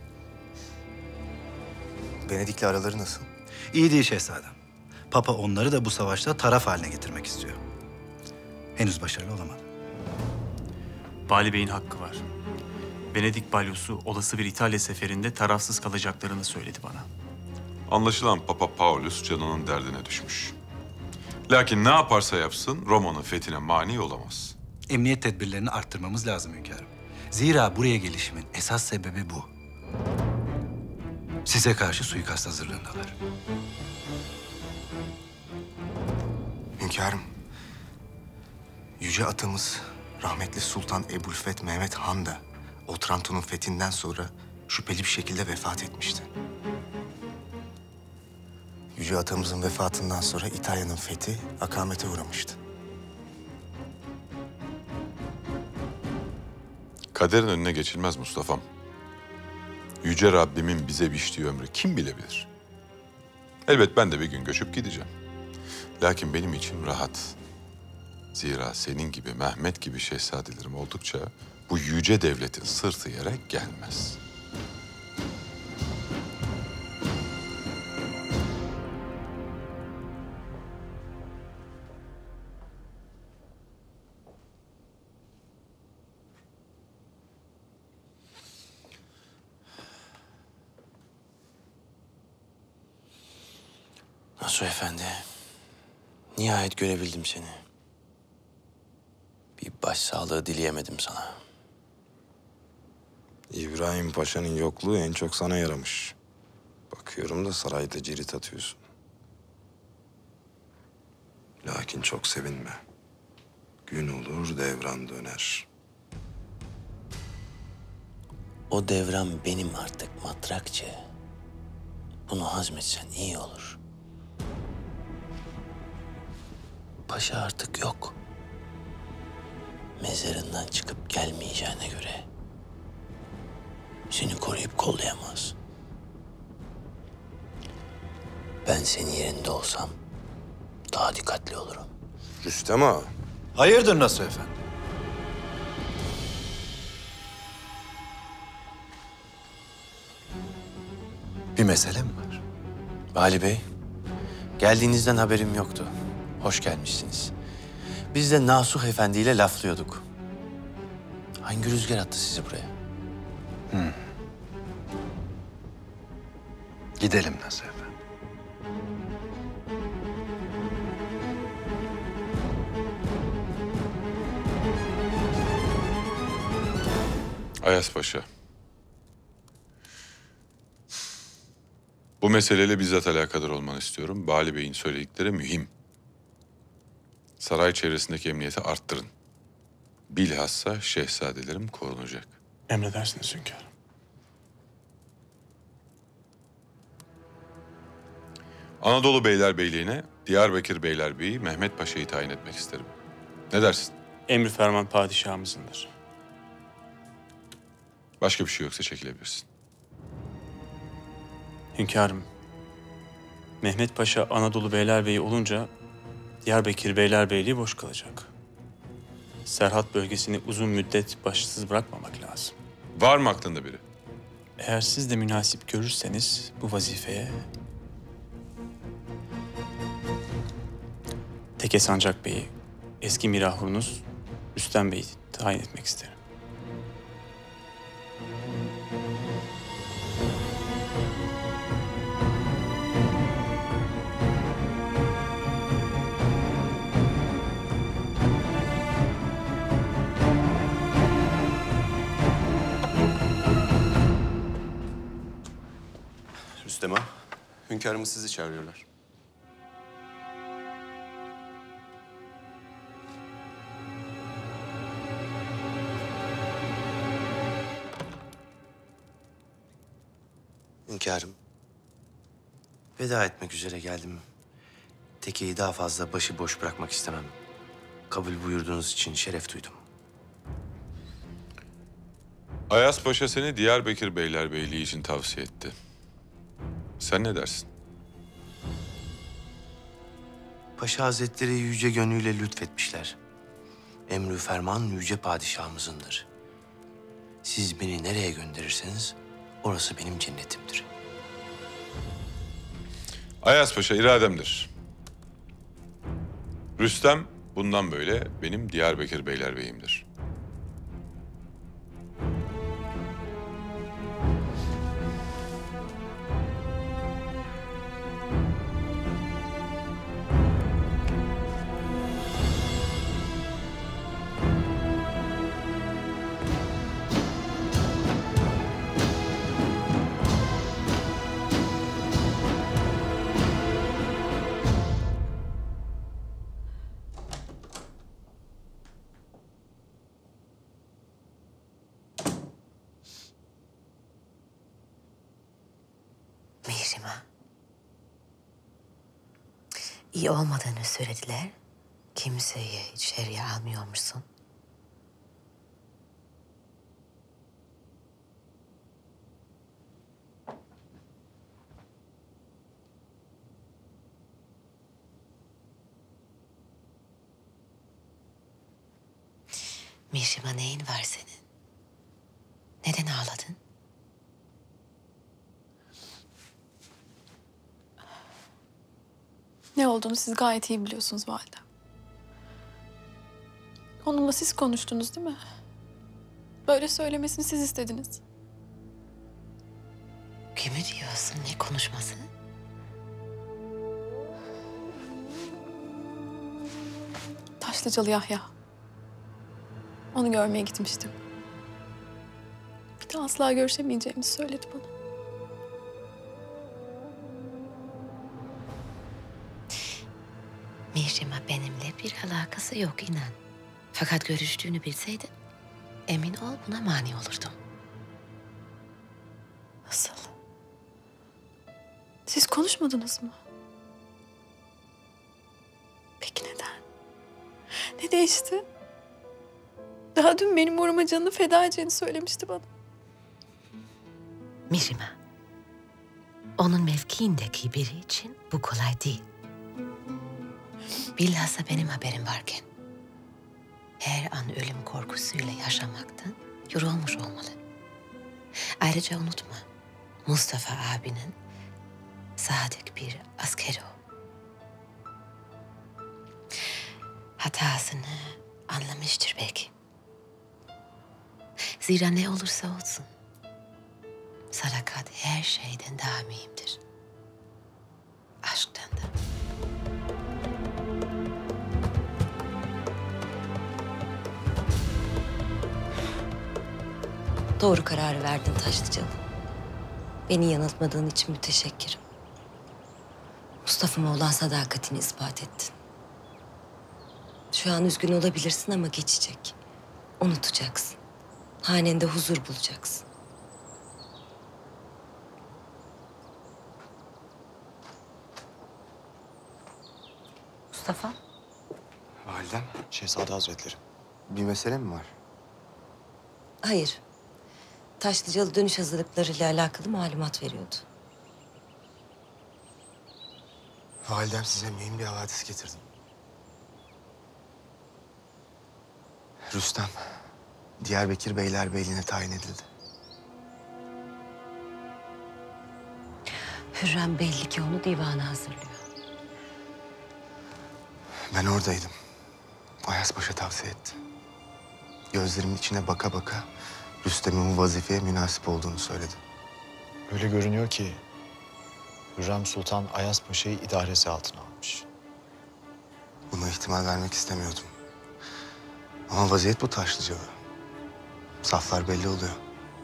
Venedik'le araları nasıl? İyi değil şehzadem. Papa onları da bu savaşta taraf haline getirmek istiyor. Henüz başarılı olamadı. Vali Bey'in hakkı var. Venedik balyosu olası bir İtalya seferinde tarafsız kalacaklarını söyledi bana. Anlaşılan Papa Paulus canının derdine düşmüş. Lakin ne yaparsa yapsın Roma'nın fethine mani olamaz. Emniyet tedbirlerini arttırmamız lazım hünkârım. Zira buraya gelişimin esas sebebi bu. Size karşı suikast hazırlığındalar. Hünkârım, yüce atamız rahmetli Sultan Ebu'l-Feth Mehmet Han da Otranto'nun fethinden sonra şüpheli bir şekilde vefat etmişti. Yüce atamızın vefatından sonra İtalya'nın fethi akamete uğramıştı. Kaderin önüne geçilmez Mustafa'm. Yüce Rabbimin bize biçtiği ömrü kim bilebilir? Elbet ben de bir gün göçüp gideceğim. Lakin benim içim rahat. Zira senin gibi, Mehmet gibi şehzadelerim oldukça bu yüce devletin sırtı yere gelmez. Nasuh Efendi, nihayet görebildim seni. Bir başsağlığı dileyemedim sana. İbrahim Paşa'nın yokluğu en çok sana yaramış. Bakıyorum da sarayda cirit atıyorsun. Lakin çok sevinme. Gün olur devran döner. O devran benim artık matrakçı. Bunu hazmetsen iyi olur. Paşa artık yok. Mezarından çıkıp gelmeyeceğine göre seni koruyup kollayamaz. Ben senin yerinde olsam daha dikkatli olurum. Rüstem ağa. Hayırdır Nasuh Efendi? Bir mesele mi var? Vali Bey, geldiğinizden haberim yoktu. Hoş gelmişsiniz. Biz de Nasuh Efendi ile laflıyorduk. Hangi rüzgar attı sizi buraya? Hmm. Gidelim Nasuh Efendi. Ayas Paşa. Bu meseleyle bizzat alakadar olmanı istiyorum. Bali Bey'in söyledikleri mühim. Saray çevresindeki emniyeti arttırın. Bilhassa şehzadelerim korunacak. Emredersiniz hünkârım. Anadolu Beylerbeyliğine Diyarbakır Beylerbeyi Mehmet Paşa'yı tayin etmek isterim. Ne dersin? Emri ferman padişahımızındır. Başka bir şey yoksa çekilebilirsin. Hünkârım, Mehmet Paşa Anadolu Beylerbeyi olunca Diyarbakır Beylerbeyliği boş kalacak. Serhat bölgesini uzun müddet başsız bırakmamak lazım. Var mı aklında biri? Eğer siz de münasip görürseniz bu vazifeye Teke Sancak Bey'i, eski mirahurunuz Rüstem Bey'i tayin etmek isterim. Rüstem ağa, hünkârımız sizi çağırıyorlar. Hünkârım, veda etmek üzere geldim. Teke'yi daha fazla başıboş bırakmak istemem. Kabul buyurduğunuz için şeref duydum. Ayas Paşa seni Diyarbakır Beylerbeyliği için tavsiye etti. Sen ne dersin? Paşa Hazretleri yüce gönlüyle lütfetmişler. Emrü ferman yüce padişahımızındır. Siz beni nereye gönderirseniz orası benim cennetimdir. Ayas Paşa irademdir. Rüstem bundan böyle benim Diyarbakır Beylerbeyimdir. Mihrimah. İyi olmadığını söylediler. Kimseyi içeriye almıyormuşsun. Mihrimah, neyin var senin? Neden ağladın? Ne olduğunu siz gayet iyi biliyorsunuz validem. Onunla siz konuştunuz değil mi? Böyle söylemesini siz istediniz. Kimi diyorsun? Ne konuşması? Taşlıcalı Yahya. Onu görmeye gitmiştim. Bir de asla görüşemeyeceğimi söyledi bana. Mihrimah benimle bir alakası yok inan. Fakat görüştüğünü bilseydin, emin ol buna mani olurdum. Nasıl? Siz konuşmadınız mı? Peki neden? Ne değişti? Daha dün benim uğruma canını feda edeceğini söylemişti bana. Mihrimah, onun mevkiindeki biri için bu kolay değil. Bilhassa benim haberim varken her an ölüm korkusuyla yaşamaktan yorulmuş olmalı. Ayrıca unutma, Mustafa abinin sadık bir askeri o. Hatasını anlamıştır belki. Zira ne olursa olsun sadakat her şeyden daha mühimdir. Aşktan da. Doğru kararı verdin Taşlıcalı. Beni yanıltmadığın için müteşekkirim. Mustafa'ma olan sadakatini ispat ettin. Şu an üzgün olabilirsin ama geçecek. Unutacaksın. Hanende huzur bulacaksın. Mustafa? Validem. Şehzade Hazretleri. Bir mesele mi var? Hayır. Taşlıcalı dönüş hazırlıklarıyla alakalı malumat veriyordu. Validem size mühim bir havadis getirdim. Rüstem, Diyarbakır Beylerbeyliğine tayin edildi. Hürrem belli ki onu divana hazırlıyor. Ben oradaydım. Ayas Paşa tavsiye etti. Gözlerimin içine baka baka Rüstem'in bu vazifeye münasip olduğunu söyledi. Öyle görünüyor ki Hürrem Sultan Ayas Paşa'yı idaresi altına almış. Buna ihtimal vermek istemiyordum. Ama vaziyet bu Taşlıcalı. Saflar belli oluyor.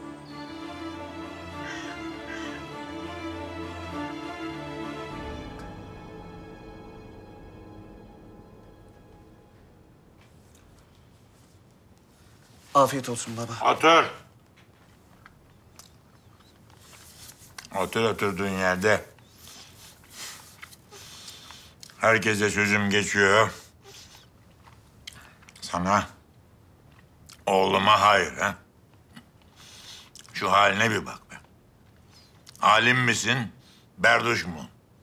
Afiyet olsun baba. Otur. Otur oturduğun yerde. Herkese sözüm geçiyor. Sana, oğluma hayır ha. Şu haline bir bak be. Alim misin, berduş mu?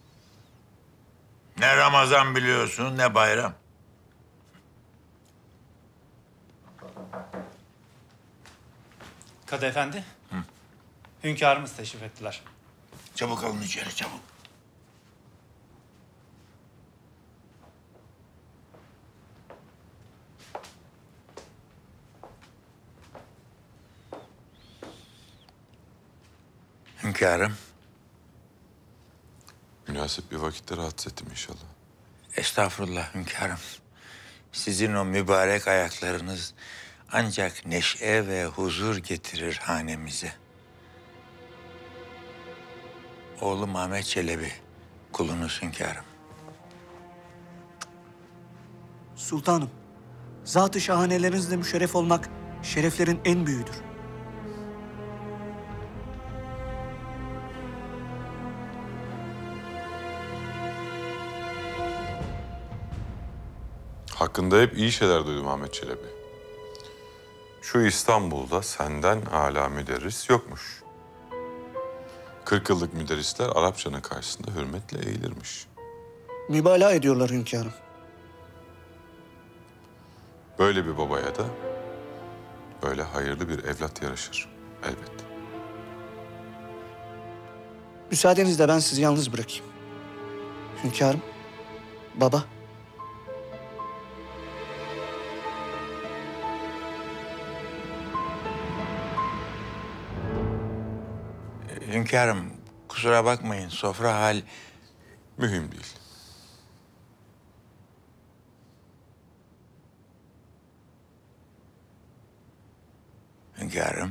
Ne Ramazan biliyorsun, ne bayram. Kadı efendi. Hı. Hünkârımız teşrif ettiler. Çabuk alın içeri, çabuk. Hünkârım. Münasip bir vakitte rahatsız ettim inşallah. Estağfurullah hünkârım. Sizin o mübarek ayaklarınız ancak neşe ve huzur getirir hanemize. Oğlum Ahmet Çelebi, kulunuz hünkârım. Sultanım, zat-ı şahanelerinizle müşerref olmak şereflerin en büyüğüdür. Hakkında hep iyi şeyler duydum Ahmet Çelebi. Şu İstanbul'da senden âlâ müderris yokmuş. Kırk yıllık müderrisler Arapçanın karşısında hürmetle eğilirmiş. Mübalağa ediyorlar hünkârım. Böyle bir babaya da böyle hayırlı bir evlat yaraşır elbet. Müsaadenizle ben sizi yalnız bırakayım. Hünkârım, baba. Hünkârım, kusura bakmayın, sofra hal... Mühim değil. Hünkârım,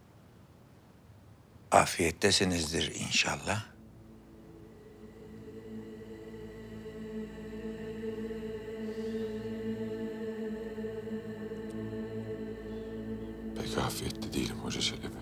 afiyettesinizdir inşallah. afiyetli değilim Hoca Çelebi.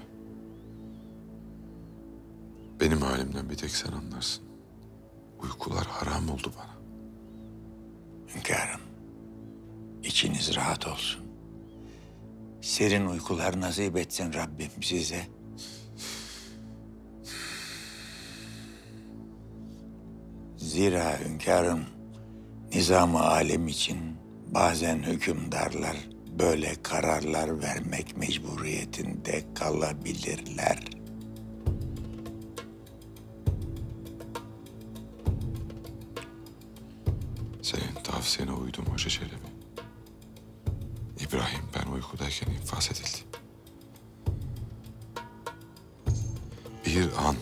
Benim halimden bir tek sen anlarsın. Uykular haram oldu bana. Hünkârım, içiniz rahat olsun. Serin uykular nasip etsin Rabbim size. Zira hünkârım, nizam-ı alem için bazen hükümdarlar böyle kararlar vermek mecburiyetinde kalabilirler. Senin tavsiyene uydum Hoca Çelebi. İbrahim ben uykudayken infaz edildi. Bir an,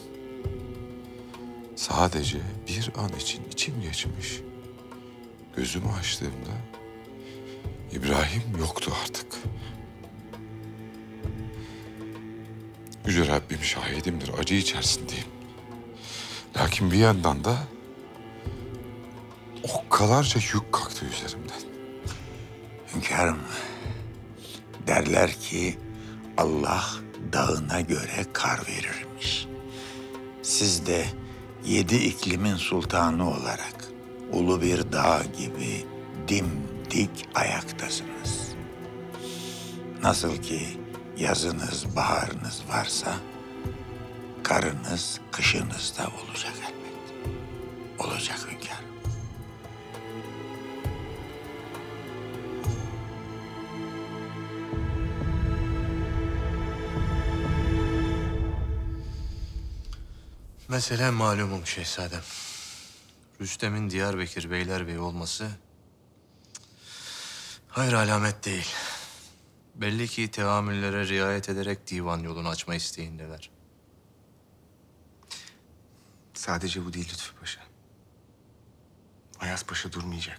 sadece bir an için içim geçmiş. Gözümü açtığımda İbrahim yoktu artık. Yüce Rabbim şahidimdir, acı içerisindeyim. Lakin bir yandan da okkalarca yük kalktı üzerimden. Hünkârım, derler ki Allah dağına göre kar verirmiş. Siz de yedi iklimin sultanı olarak ulu bir dağ gibi dimdik ayaktasınız. Nasıl ki yazınız, baharınız varsa karınız, kışınız da olacak elbet. Olacak hünkârım. Mesele malumum şehzadem. Rüstem'in Diyarbakır Beylerbeyi olması hayır alamet değil. Belli ki teamüllere riayet ederek divan yolunu açma isteğindeler. Sadece bu değil Lütfü Paşa. Ayaz Paşa durmayacak.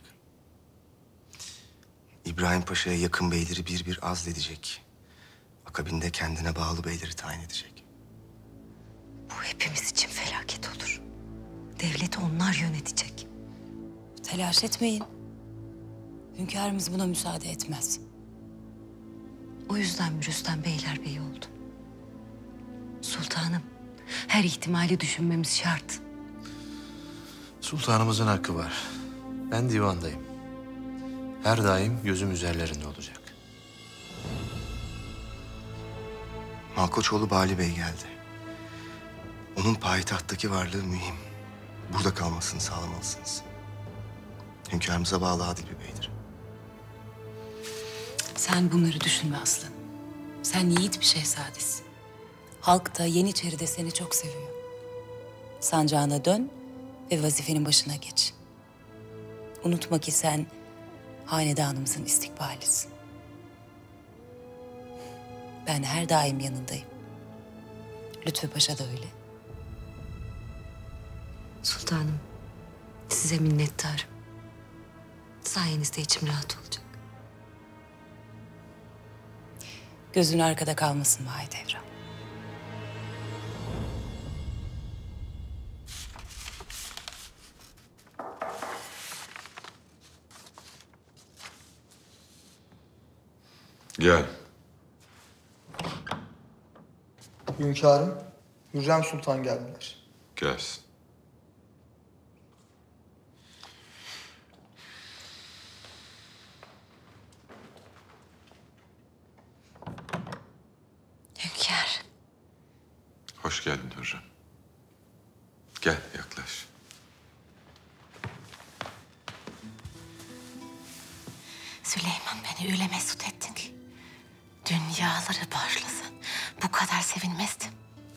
İbrahim Paşa'ya yakın beyleri bir bir azledecek. Akabinde kendine bağlı beyleri tayin edecek. Bu hepimiz için felaket olur. Devleti onlar yönetecek. Telaş etmeyin. Hünkârımız buna müsaade etmez. O yüzden mi Rüstem Beylerbeyi oldu? Sultanım, her ihtimali düşünmemiz şart. Sultanımızın hakkı var. Ben divandayım. Her daim gözüm üzerlerinde olacak. Malkoçoğlu Bali Bey geldi. Onun payitahttaki varlığı mühim. Burada kalmasını sağlamalısınız. Hünkârımıza bağlı adil bir beydir. Sen bunları düşünme Aslan. Sen yiğit bir şehzadesin. Halk da Yeniçeri seni çok seviyor. Sancağına dön ve vazifenin başına geç. Unutma ki sen hanedanımızın istikbalisin. Ben her daim yanındayım. Lütfü Paşa da öyle. Sultanım, size minnettarım. Sayenizde içim rahat olacak. Gözün arkada kalmasın Mahidevran. Gel. Hünkârım, Hürrem Sultan geldiler. Gelsin. Hünkâr. Hoş geldin Hürrem. Gel yaklaş. Süleyman beni öyle mesut ettin ki dünyaları bağışlasın. Bu kadar sevinmezdim.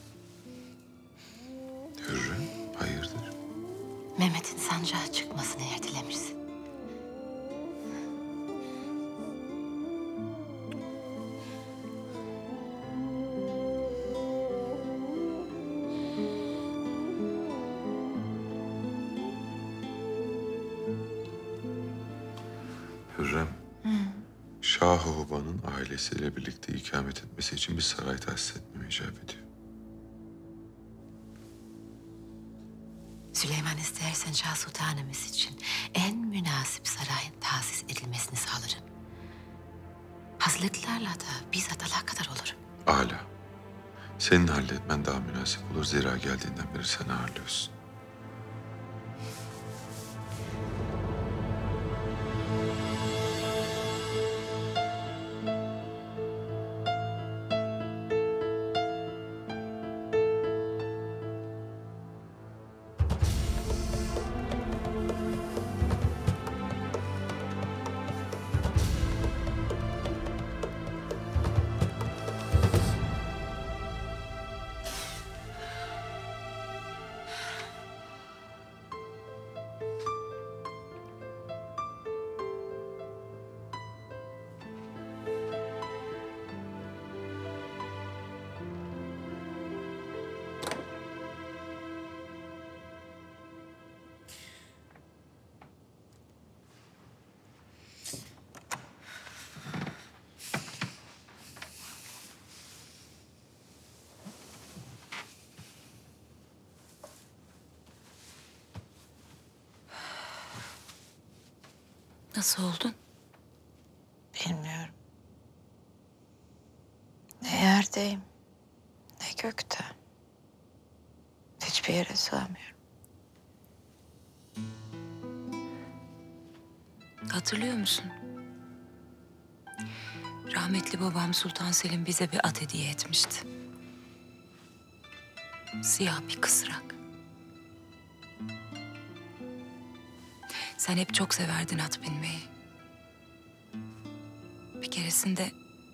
Hürrem hayırdır? Mehmet'in sancağa çıkmasını eğer dilemirsin. Hürrem, Şah-ı Huba'nın ailesiyle birlikte ikamet etmesi için bir saray tahsis etmemi icap ediyor. Süleyman istersen Şah Sultanımız için en münasip sarayın tahsis edilmesini sağlarım. Hazretlerle de bizzat alakadar olurum. Âlâ. Senin halletmen daha münasip olur. Zira geldiğinden beri sen ağırlıyorsun. Nasıl oldun? Bilmiyorum. Ne yerdeyim, ne gökte. Hiçbir yere sığamıyorum. Hatırlıyor musun? Rahmetli babam Sultan Selim bize bir at hediye etmişti. Siyah bir kısrak. Sen hep çok severdin at binmeyi. Bir keresinde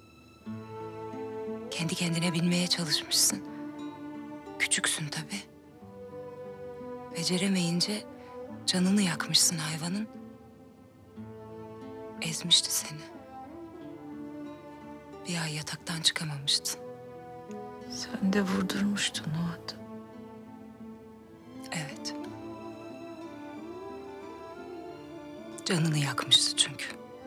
kendi kendine binmeye çalışmışsın. Küçüksün tabii. Beceremeyince canını yakmışsın hayvanın. Ezmişti seni. Bir ay yataktan çıkamamıştın. Sen de vurdurmuştun o atı. Evet. Canını yakmıştı çünkü.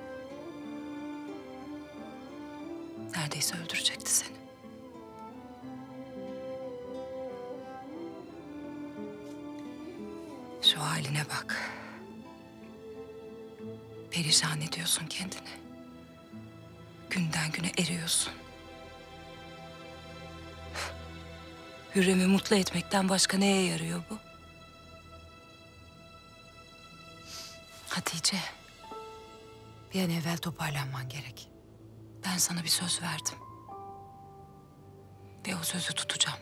Neredeyse öldürecekti seni. Şu haline bak. Perişan ediyorsun kendini. Günden güne eriyorsun. Hürrem'i mutlu etmekten başka neye yarıyor bu? Hatice, bir an evvel toparlanman gerek. Ben sana bir söz verdim. Ve o sözü tutacağım.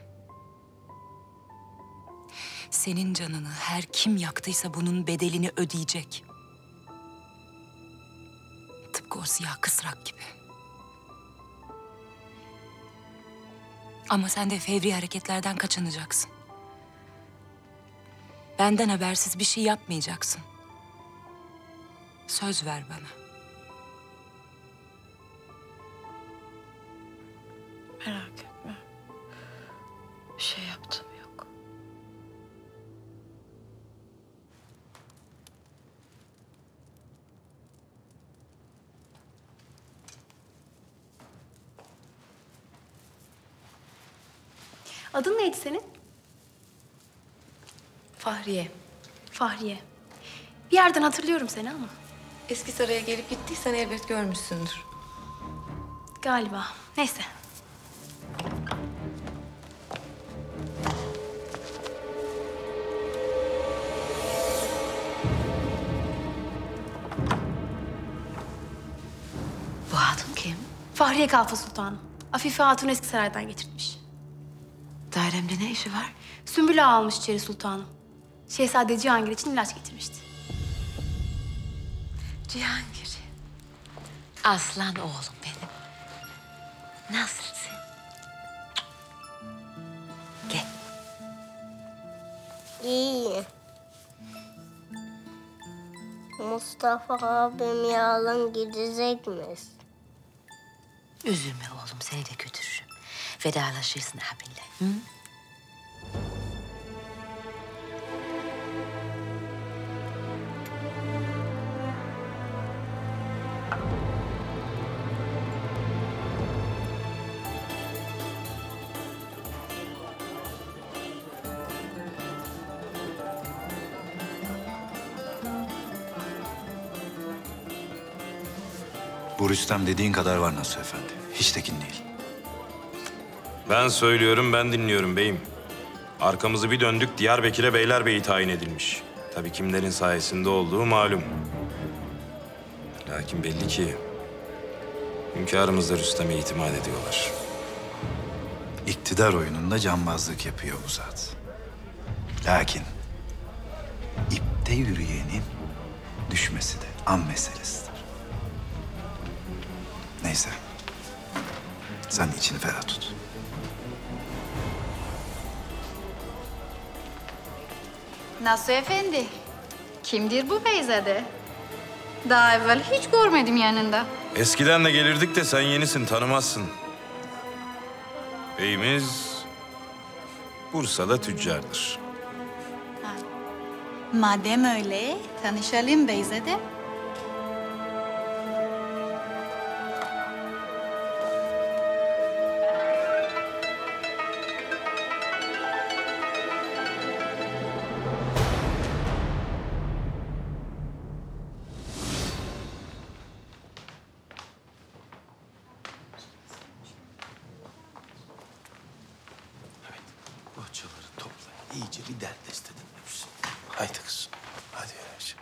Senin canını her kim yaktıysa bunun bedelini ödeyecek. Tıpkı o siyah kısrak gibi. Ama sen de fevri hareketlerden kaçınacaksın. Benden habersiz bir şey yapmayacaksın. Söz ver bana. Merak etme. Bir şey yaptım yok. Adın neydi senin? Fahriye. Fahriye. Bir yerden hatırlıyorum seni ama. Eski saraya gelip gittiysen elbet görmüşsündür. Galiba. Neyse. Bu hatun kim? Fahriye Kalfa Sultanım. Afife Hatun Eskisaray'dan getirtmiş. Dairemde ne işi var? Sümbül Ağa almış içeri sultanım. Şehzade Cihangir için ilaç getirmişti. Cihangir. Aslan oğlum benim. Nasılsın? Gel. İyi. Mustafa abim yarın gidecekmiş. Üzülme oğlum, seni de götürürüm. Vedalaşırsın abinle. Hı? Bu Rüstem dediğin kadar var Nasuh Efendi. Hiç tekin değil. Ben söylüyorum, ben dinliyorum beyim. Arkamızı bir döndük, Diyarbakır'a Beylerbeyi tayin edilmiş. Tabii kimlerin sayesinde olduğu malum. Lakin belli ki hünkârımız da Rüstem'e itimat ediyorlar. İktidar oyununda cambazlık yapıyor bu zat. Lakin ipte yürüyenin düşmesi de an meselesidir. Neyse. Sen içini ferah tut. Nasıl efendi? Kimdir bu beyzade? Daha evvel hiç görmedim yanında. Eskiden de gelirdik de sen yenisin, tanımazsın. Beyimiz Bursa'da tüccardır. Madem öyle, tanışalım beyzade. Bohçaları topla. İyice bir derdest edin hepsini. Haydi kızım. Hadi yavaş.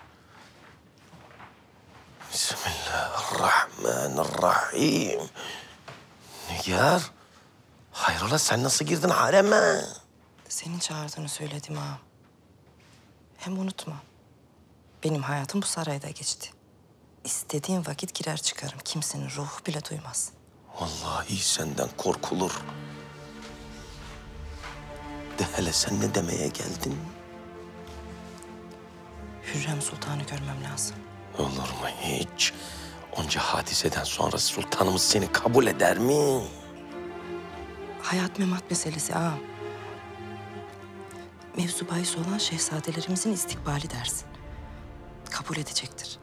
Bismillahirrahmanirrahim. Nigar. Hayrola sen nasıl girdin hareme? Senin çağırdığını söyledim ağam. Hem unutma. Benim hayatım bu sarayda geçti. İstediğim vakit girer çıkarım. Kimsenin ruhu bile duymaz. Vallahi senden korkulur. De hele sen ne demeye geldin? Hürrem Sultan'ı görmem lazım. Olur mu hiç? Onca hadiseden sonra sultanımız seni kabul eder mi? Hayat memat meselesi ağam. Mevzu bahis olan şehzadelerimizin istikbali dersin. Kabul edecektir.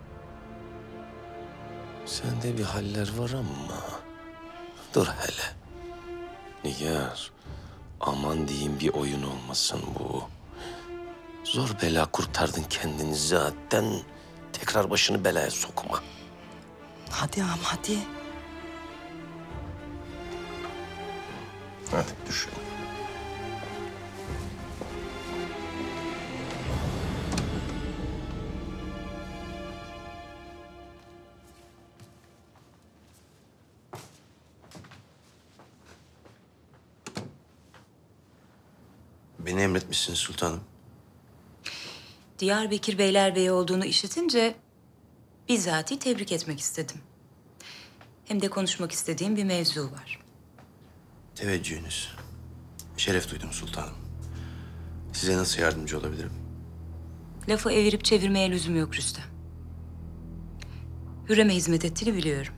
Sende bir haller var ama. Dur hele. Nigar, aman diyeyim bir oyun olmasın bu. Zor bela kurtardın kendini zaten. Tekrar başını belaya sokma. Hadi ağam hadi. Hadi düşün. Beni emretmişsiniz sultanım. Diyarbakır Beylerbeyi olduğunu işitince bizzati tebrik etmek istedim. Hem de konuşmak istediğim bir mevzu var. Teveccühünüz. Şeref duydum sultanım. Size nasıl yardımcı olabilirim? Lafı evirip çevirmeye lüzum yok Rüstem. Hürrem'e hizmet ettiğini biliyorum.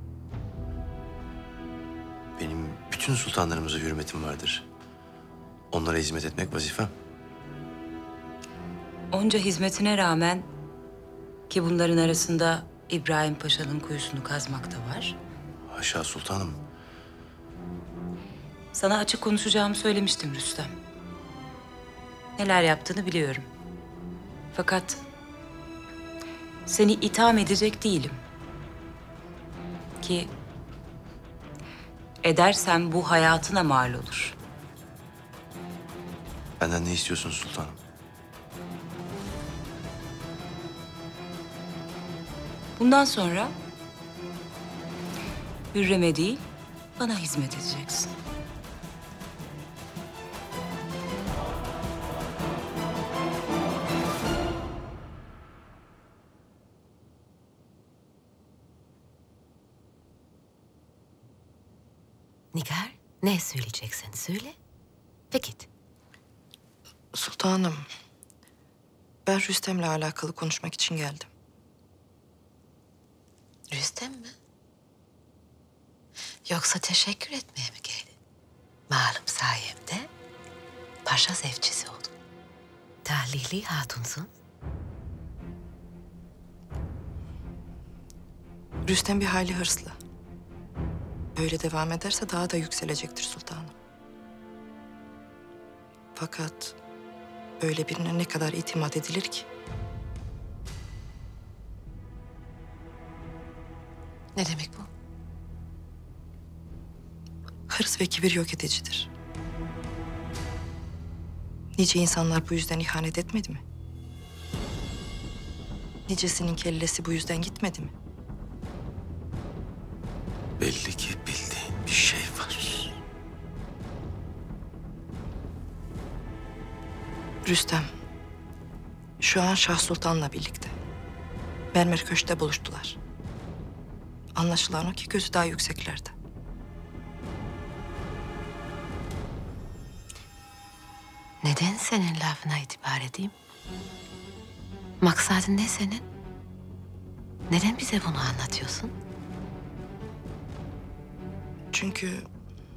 Benim bütün sultanlarımıza hürmetim vardır. Onlara hizmet etmek vazifem. Onca hizmetine rağmen ki bunların arasında İbrahim Paşa'nın kuyusunu kazmak da var. Haşa sultanım. Sana açık konuşacağımı söylemiştim Rüstem. Neler yaptığını biliyorum. Fakat seni itham edecek değilim. Ki edersem bu hayatına mal olur. Benden ne istiyorsunuz sultanım? Bundan sonra Hürrem'e değil, bana hizmet edeceksin. Nigar, ne söyleyeceksen söyle ve git. Sultanım, ben Rüstem'le alakalı konuşmak için geldim. Rüstem mi? Yoksa teşekkür etmeye mi geldin? Malum sayemde paşa zevcisi oldun. Talihli hatunsun. Rüstem bir hayli hırslı. Böyle devam ederse daha da yükselecektir sultanım. Fakat öyle birine ne kadar itimat edilir ki? Ne demek bu? hırs ve kibir yok edicidir. Nice insanlar bu yüzden ihanet etmedi mi? Nicesinin kellesi bu yüzden gitmedi mi? Belli ki bildiğin bir şey var. Rüstem, şu an Şah Sultan'la birlikte. Mermer Köşk'te buluştular. Anlaşılan o ki gözü daha yükseklerde. Neden senin lafına itibar edeyim? Maksadın ne senin? Neden bize bunu anlatıyorsun? Çünkü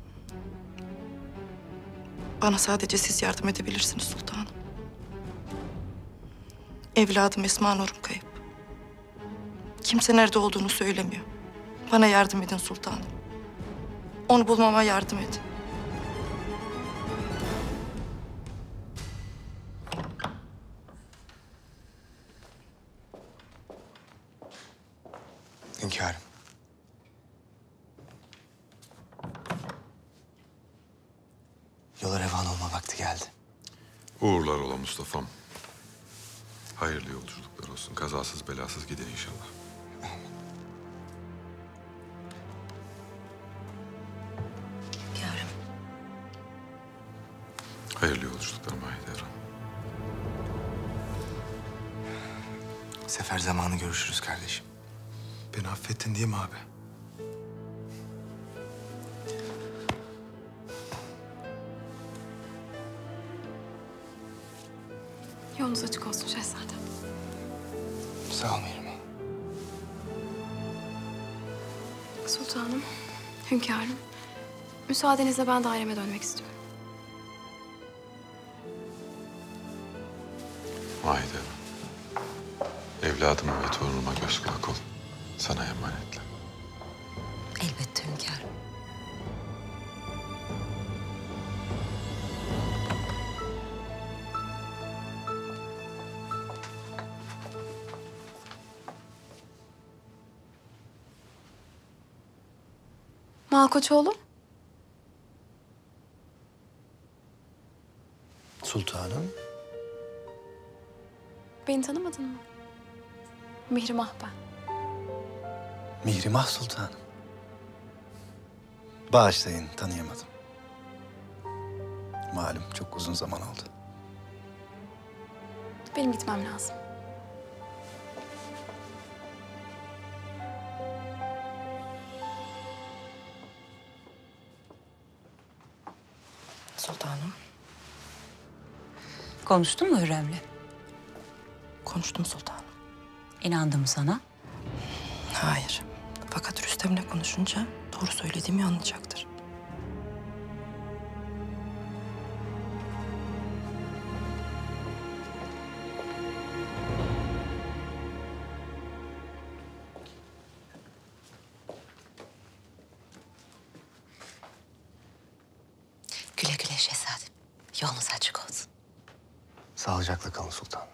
bana sadece siz yardım edebilirsiniz sultanım. Evladım Esma Nur'um kayıp. Kimse nerede olduğunu söylemiyor. Bana yardım edin sultanım. Onu bulmama yardım edin. Hünkârım. Yola revan olma vakti geldi. Uğurlar ola Mustafa'm. Hayırlı yolculuklar olsun. Kazasız belasız gidin inşallah. Hünkârım. Hayırlı yolculuklar Mahidevran. Sefer zamanı görüşürüz kardeşim. Beni affettin değil mi abi? Yolunuz açık olsun şehzadem. Sağ ol Mihrimah. Sultanım, hünkârım. Müsaadenizle ben daireme dönmek istiyorum. Mahidevran. Evladıma ve torunuma göz kulak ol. Sana emanetle. Elbette hünkârım. Malkoçoğlu, Sultanım. beni tanımadın mı? Mihrimah ben. Mihrimah Sultanım. Bağışlayın, tanıyamadım. Malum çok uzun zaman oldu. Benim gitmem lazım. Sultanım. Konuştun mu Hürrem'le? Konuştum sultanım. İnandı mı sana? Hayır. Fakat Rüstem'le konuşunca doğru söylediğimi anlayacaktır. Güle güle şehzadem. Yolunuz açık olsun. Sağlıcakla kalın sultanım.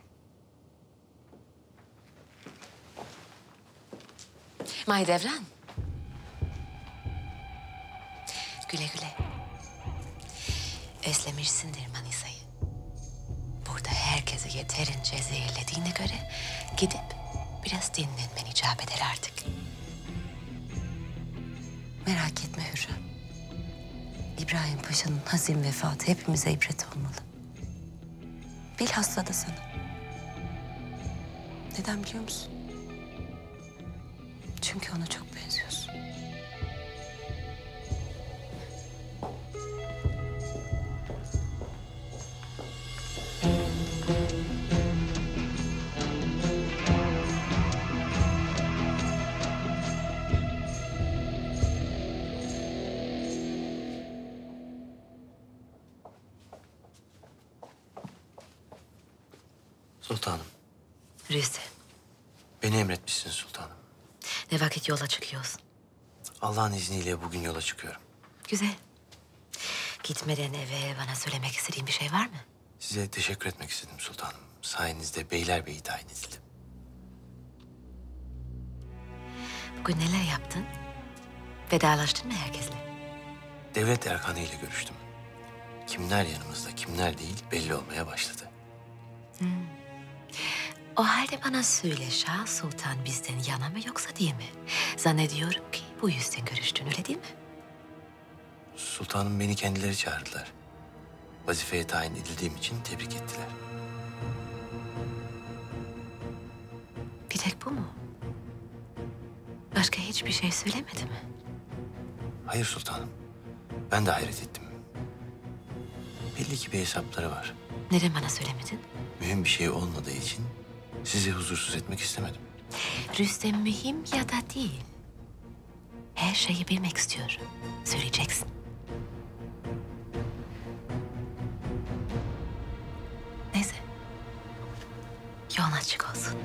Mahidevran. Güle güle. Özlemişsindir Manisa'yı. Burada herkesi yeterince zehirlediğine göre gidip biraz dinlenmen icap eder artık. Merak etme Hürrem. İbrahim Paşa'nın hazin vefatı hepimize ibret olmalı. Bilhassa da sana. Neden biliyor musun? Çünkü ona çok benziyorsun. Sultanım. Rüstem, Beni emretmişsiniz sultanım. ne vakit yola çıkıyorsun? Allah'ın izniyle bugün yola çıkıyorum. Güzel. Gitmeden evvel bana söylemek istediğin bir şey var mı? Size teşekkür etmek istedim sultanım. Sayenizde Beylerbeyi tayin edildim. Bugün neler yaptın? Vedalaştın mı herkesle? Devlet erkanı ile görüştüm. Kimler yanımızda, kimler değil belli olmaya başladı. Hmm. O halde bana söyle, Şah Sultan bizden yana mı yoksa değil mi? Zannediyorum ki bu yüzden görüştün, öyle değil mi? Sultanım beni kendileri çağırdılar. Vazifeye tayin edildiğim için tebrik ettiler. Bir tek bu mu? Başka hiçbir şey söylemedi mi? Hayır sultanım. Ben de hayret ettim. Belli ki bir hesapları var. Neden bana söylemedin? Mühim bir şey olmadığı için sizi huzursuz etmek istemedim. Rüstem mühim ya da değil. Her şeyi bilmek istiyorum. Söyleyeceksin. Neyse. Yolun açık olsun.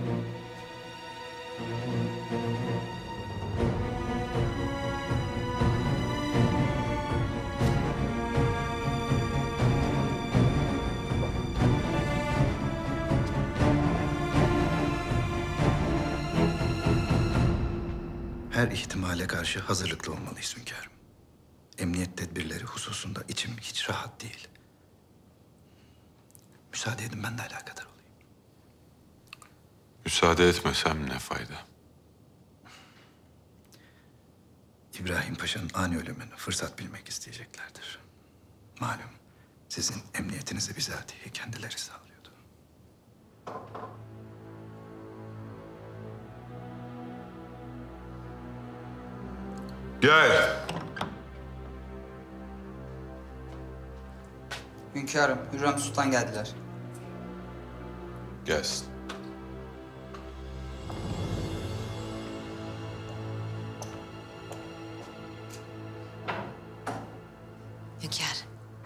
Her ihtimale karşı hazırlıklı olmalıyız hünkârım. Emniyet tedbirleri hususunda içim hiç rahat değil. Müsaade edin ben de alakadar olayım. Müsaade etmesem ne fayda? İbrahim Paşa'nın ani ölümünü fırsat bilmek isteyeceklerdir. Malum sizin emniyetinizi bizatihi kendileri sağlıyordu. Gel. Hünkârım, Hürrem Sultan geldiler. Gelsin. Hünkârım.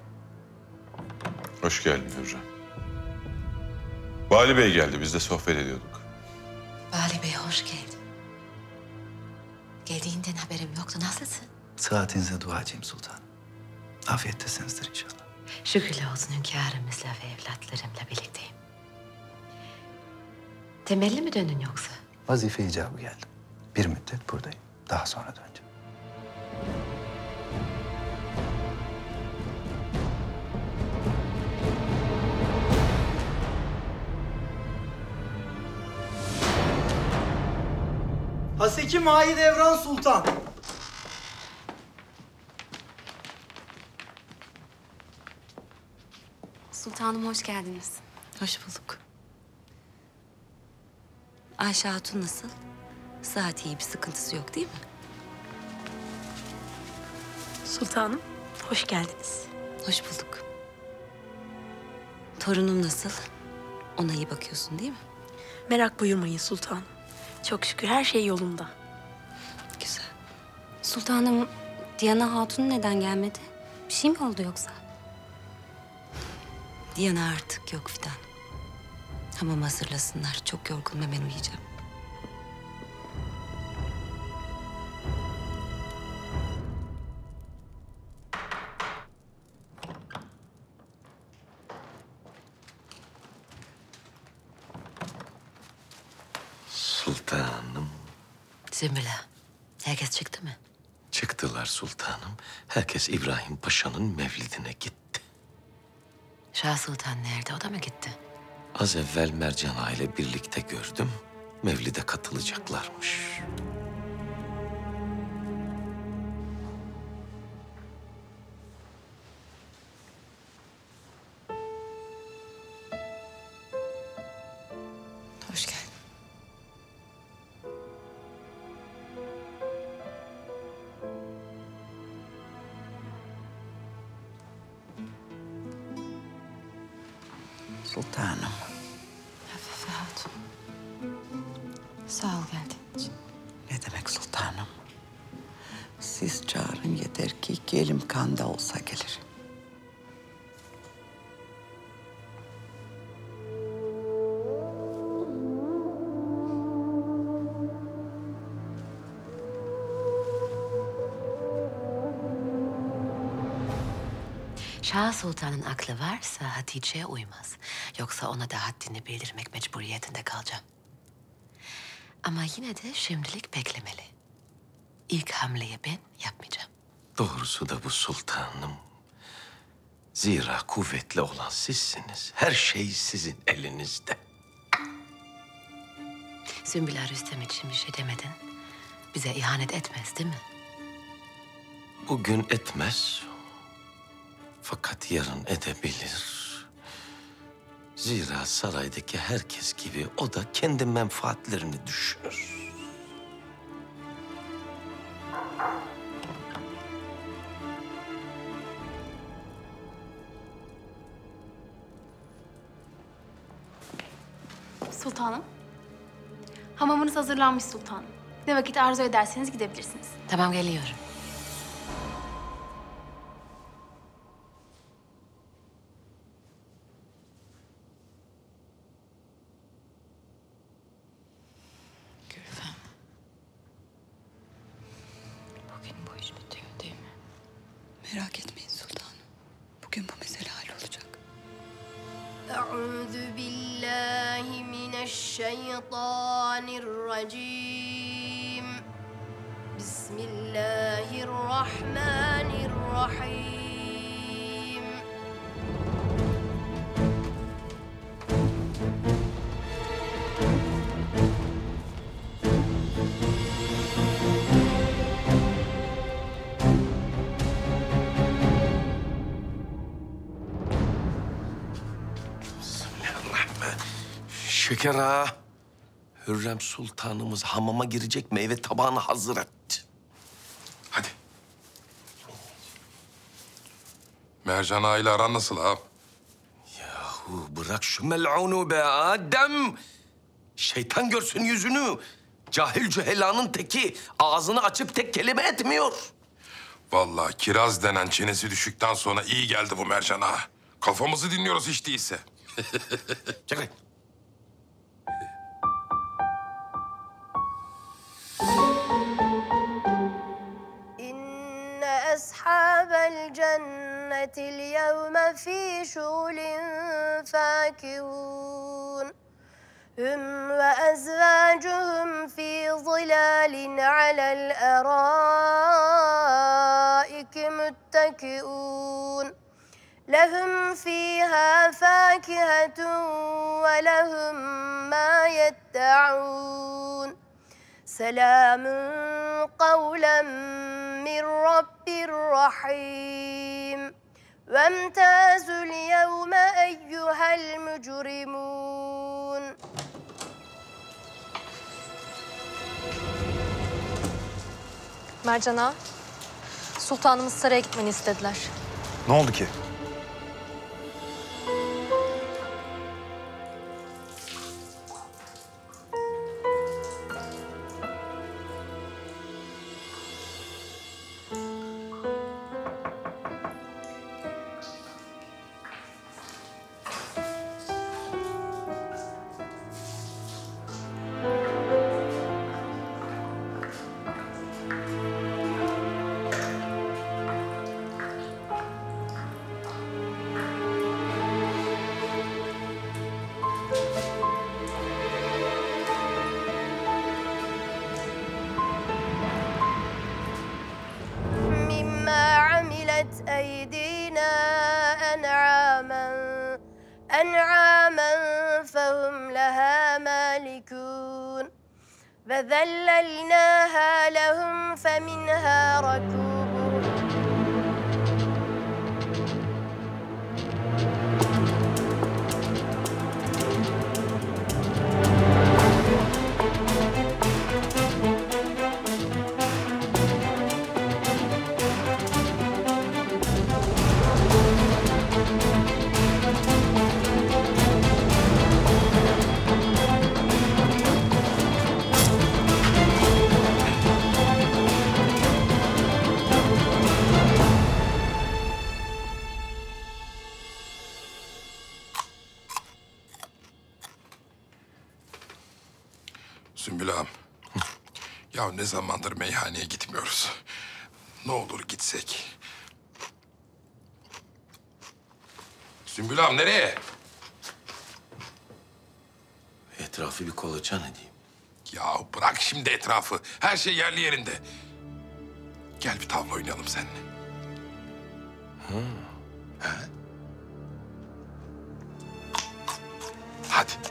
Hoş geldin Hürrem. Vali Bey geldi, biz de sohbet ediyorduk. Vali Bey hoş geldin. Geldiğinden haberim yoktu. Nasılsın? Saatinize duacıyım sultanım. Afiyettesinizdir inşallah. Şükürler olsun hünkârımızla ve evlatlarımla birlikteyim. Temelli mi döndün yoksa? Vazife icabı geldim. Bir müddet buradayım. Daha sonra döneceğim. Haseki Mahidevran Sultan. Sultanım hoş geldiniz. Hoş bulduk. Ayşe Hatun nasıl? Saat iyi, bir sıkıntısı yok değil mi? Sultanım, hoş geldiniz. Hoş bulduk. Torunum nasıl? Ona iyi bakıyorsun değil mi? Merak buyurmayın sultanım. Çok şükür her şey yolunda. Güzel. Sultanım, Diana Hatun neden gelmedi? Bir şey mi oldu yoksa? Diana artık yok Fidan. Hamam hazırlasınlar. Çok yorgunum, hemen uyuyacağım. Sultanım. Zümrüla, herkes çıktı mı? Çıktılar sultanım. Herkes İbrahim Paşa'nın mevlidine gitti. Şah Sultan nerede? O da mı gitti? Az evvel Mercana ile birlikte gördüm. Mevlide katılacaklarmış. Hoş geldin. Sultanım. Hafife Hatun. Sağ ol geldiğin için. Ne demek sultanım? Siz çağırın yeter ki iki elim kanda olsa gelirim. Şah Sultan'ın aklı varsa Hatice'ye uymaz. Yoksa ona da haddini bildirmek mecburiyetinde kalacağım. Ama yine de şimdilik beklemeli. İlk hamleyi ben yapmayacağım. Doğrusu da bu sultanım. Zira kuvvetli olan sizsiniz. Her şey sizin elinizde. Sümbüla Rüstem için bir şey demedin. Bize ihanet etmez değil mi? Bugün etmez. Fakat yarın edebilir. Zira saraydaki herkes gibi o da kendi menfaatlerini düşünür. Sultanım. Hamamınız hazırlanmış sultanım. Ne vakit arzu ederseniz gidebilirsiniz. Tamam, geliyorum. Gülfem. Bugün bu iş bitiyor değil mi? Merak etmeyin sultanım. Bugün bu mesele hallolacak. أعوذ بالله من الشيطان الرجيم بسم الله الرحمن الرحيم Şeker ağa, Hürrem Sultanımız hamama girecek, meyve tabağını hazır etti. Hadi. Mercan Ağa ile aran nasıl ağam? Yahu bırak şu mel'unu be Adem. Şeytan görsün yüzünü. Cahil cühelanın teki ağzını açıp tek kelime etmiyor. Vallahi kiraz denen çenesi düşükten sonra iyi geldi bu Mercan Ağa. Kafamızı dinliyoruz hiç değilse. Çekil. إن أصحاب الجنة اليوم في شغل فاكهون هم وأزواجهم في ظلال على الأرائك متكئون لهم فيها فاكهة ولهم ما يدعون سلام قولا من رب رحيم وامتازوا اليوم أيها المجرمون Mercan Ağa, sultanımız saraya gitmeni istediler. Ne oldu ki? أيدينا أنعاما أنعاما فهم لها مالكون فذللناها لهم فمنها ركوبهم Sümbül ağam. Ya ne zamandır meyhaneye gitmiyoruz. Ne olur gitsek. Sümbül ağam nereye? Etrafı bir kolaçan edeyim. Ya bırak şimdi etrafı. Her şey yerli yerinde. Gel bir tavla oynayalım seninle. Hı. He? Hadi.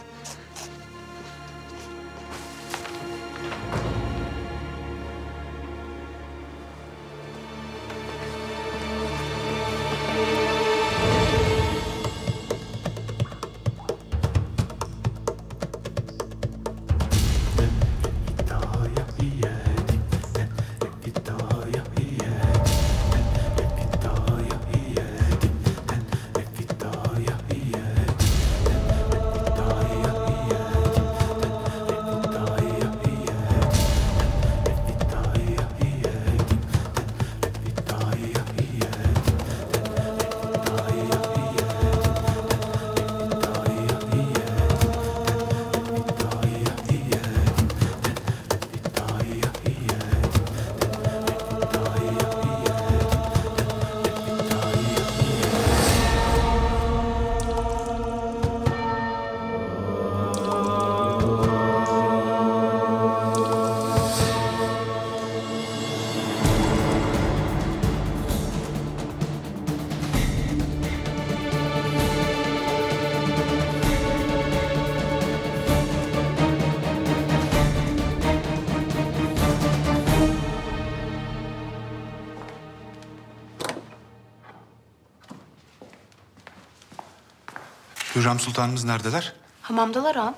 Hürrem Sultanımız neredeler? Hamamdalar ağam.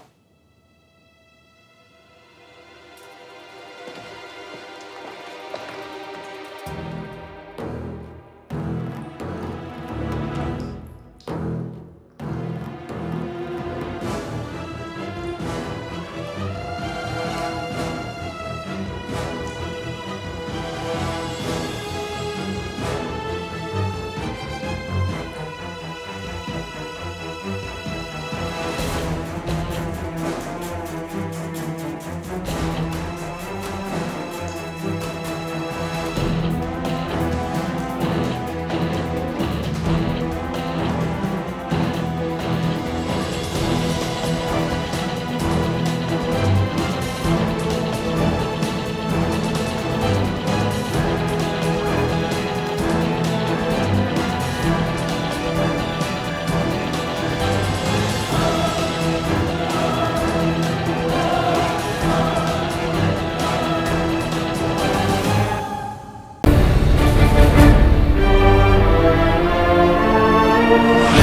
Yeah.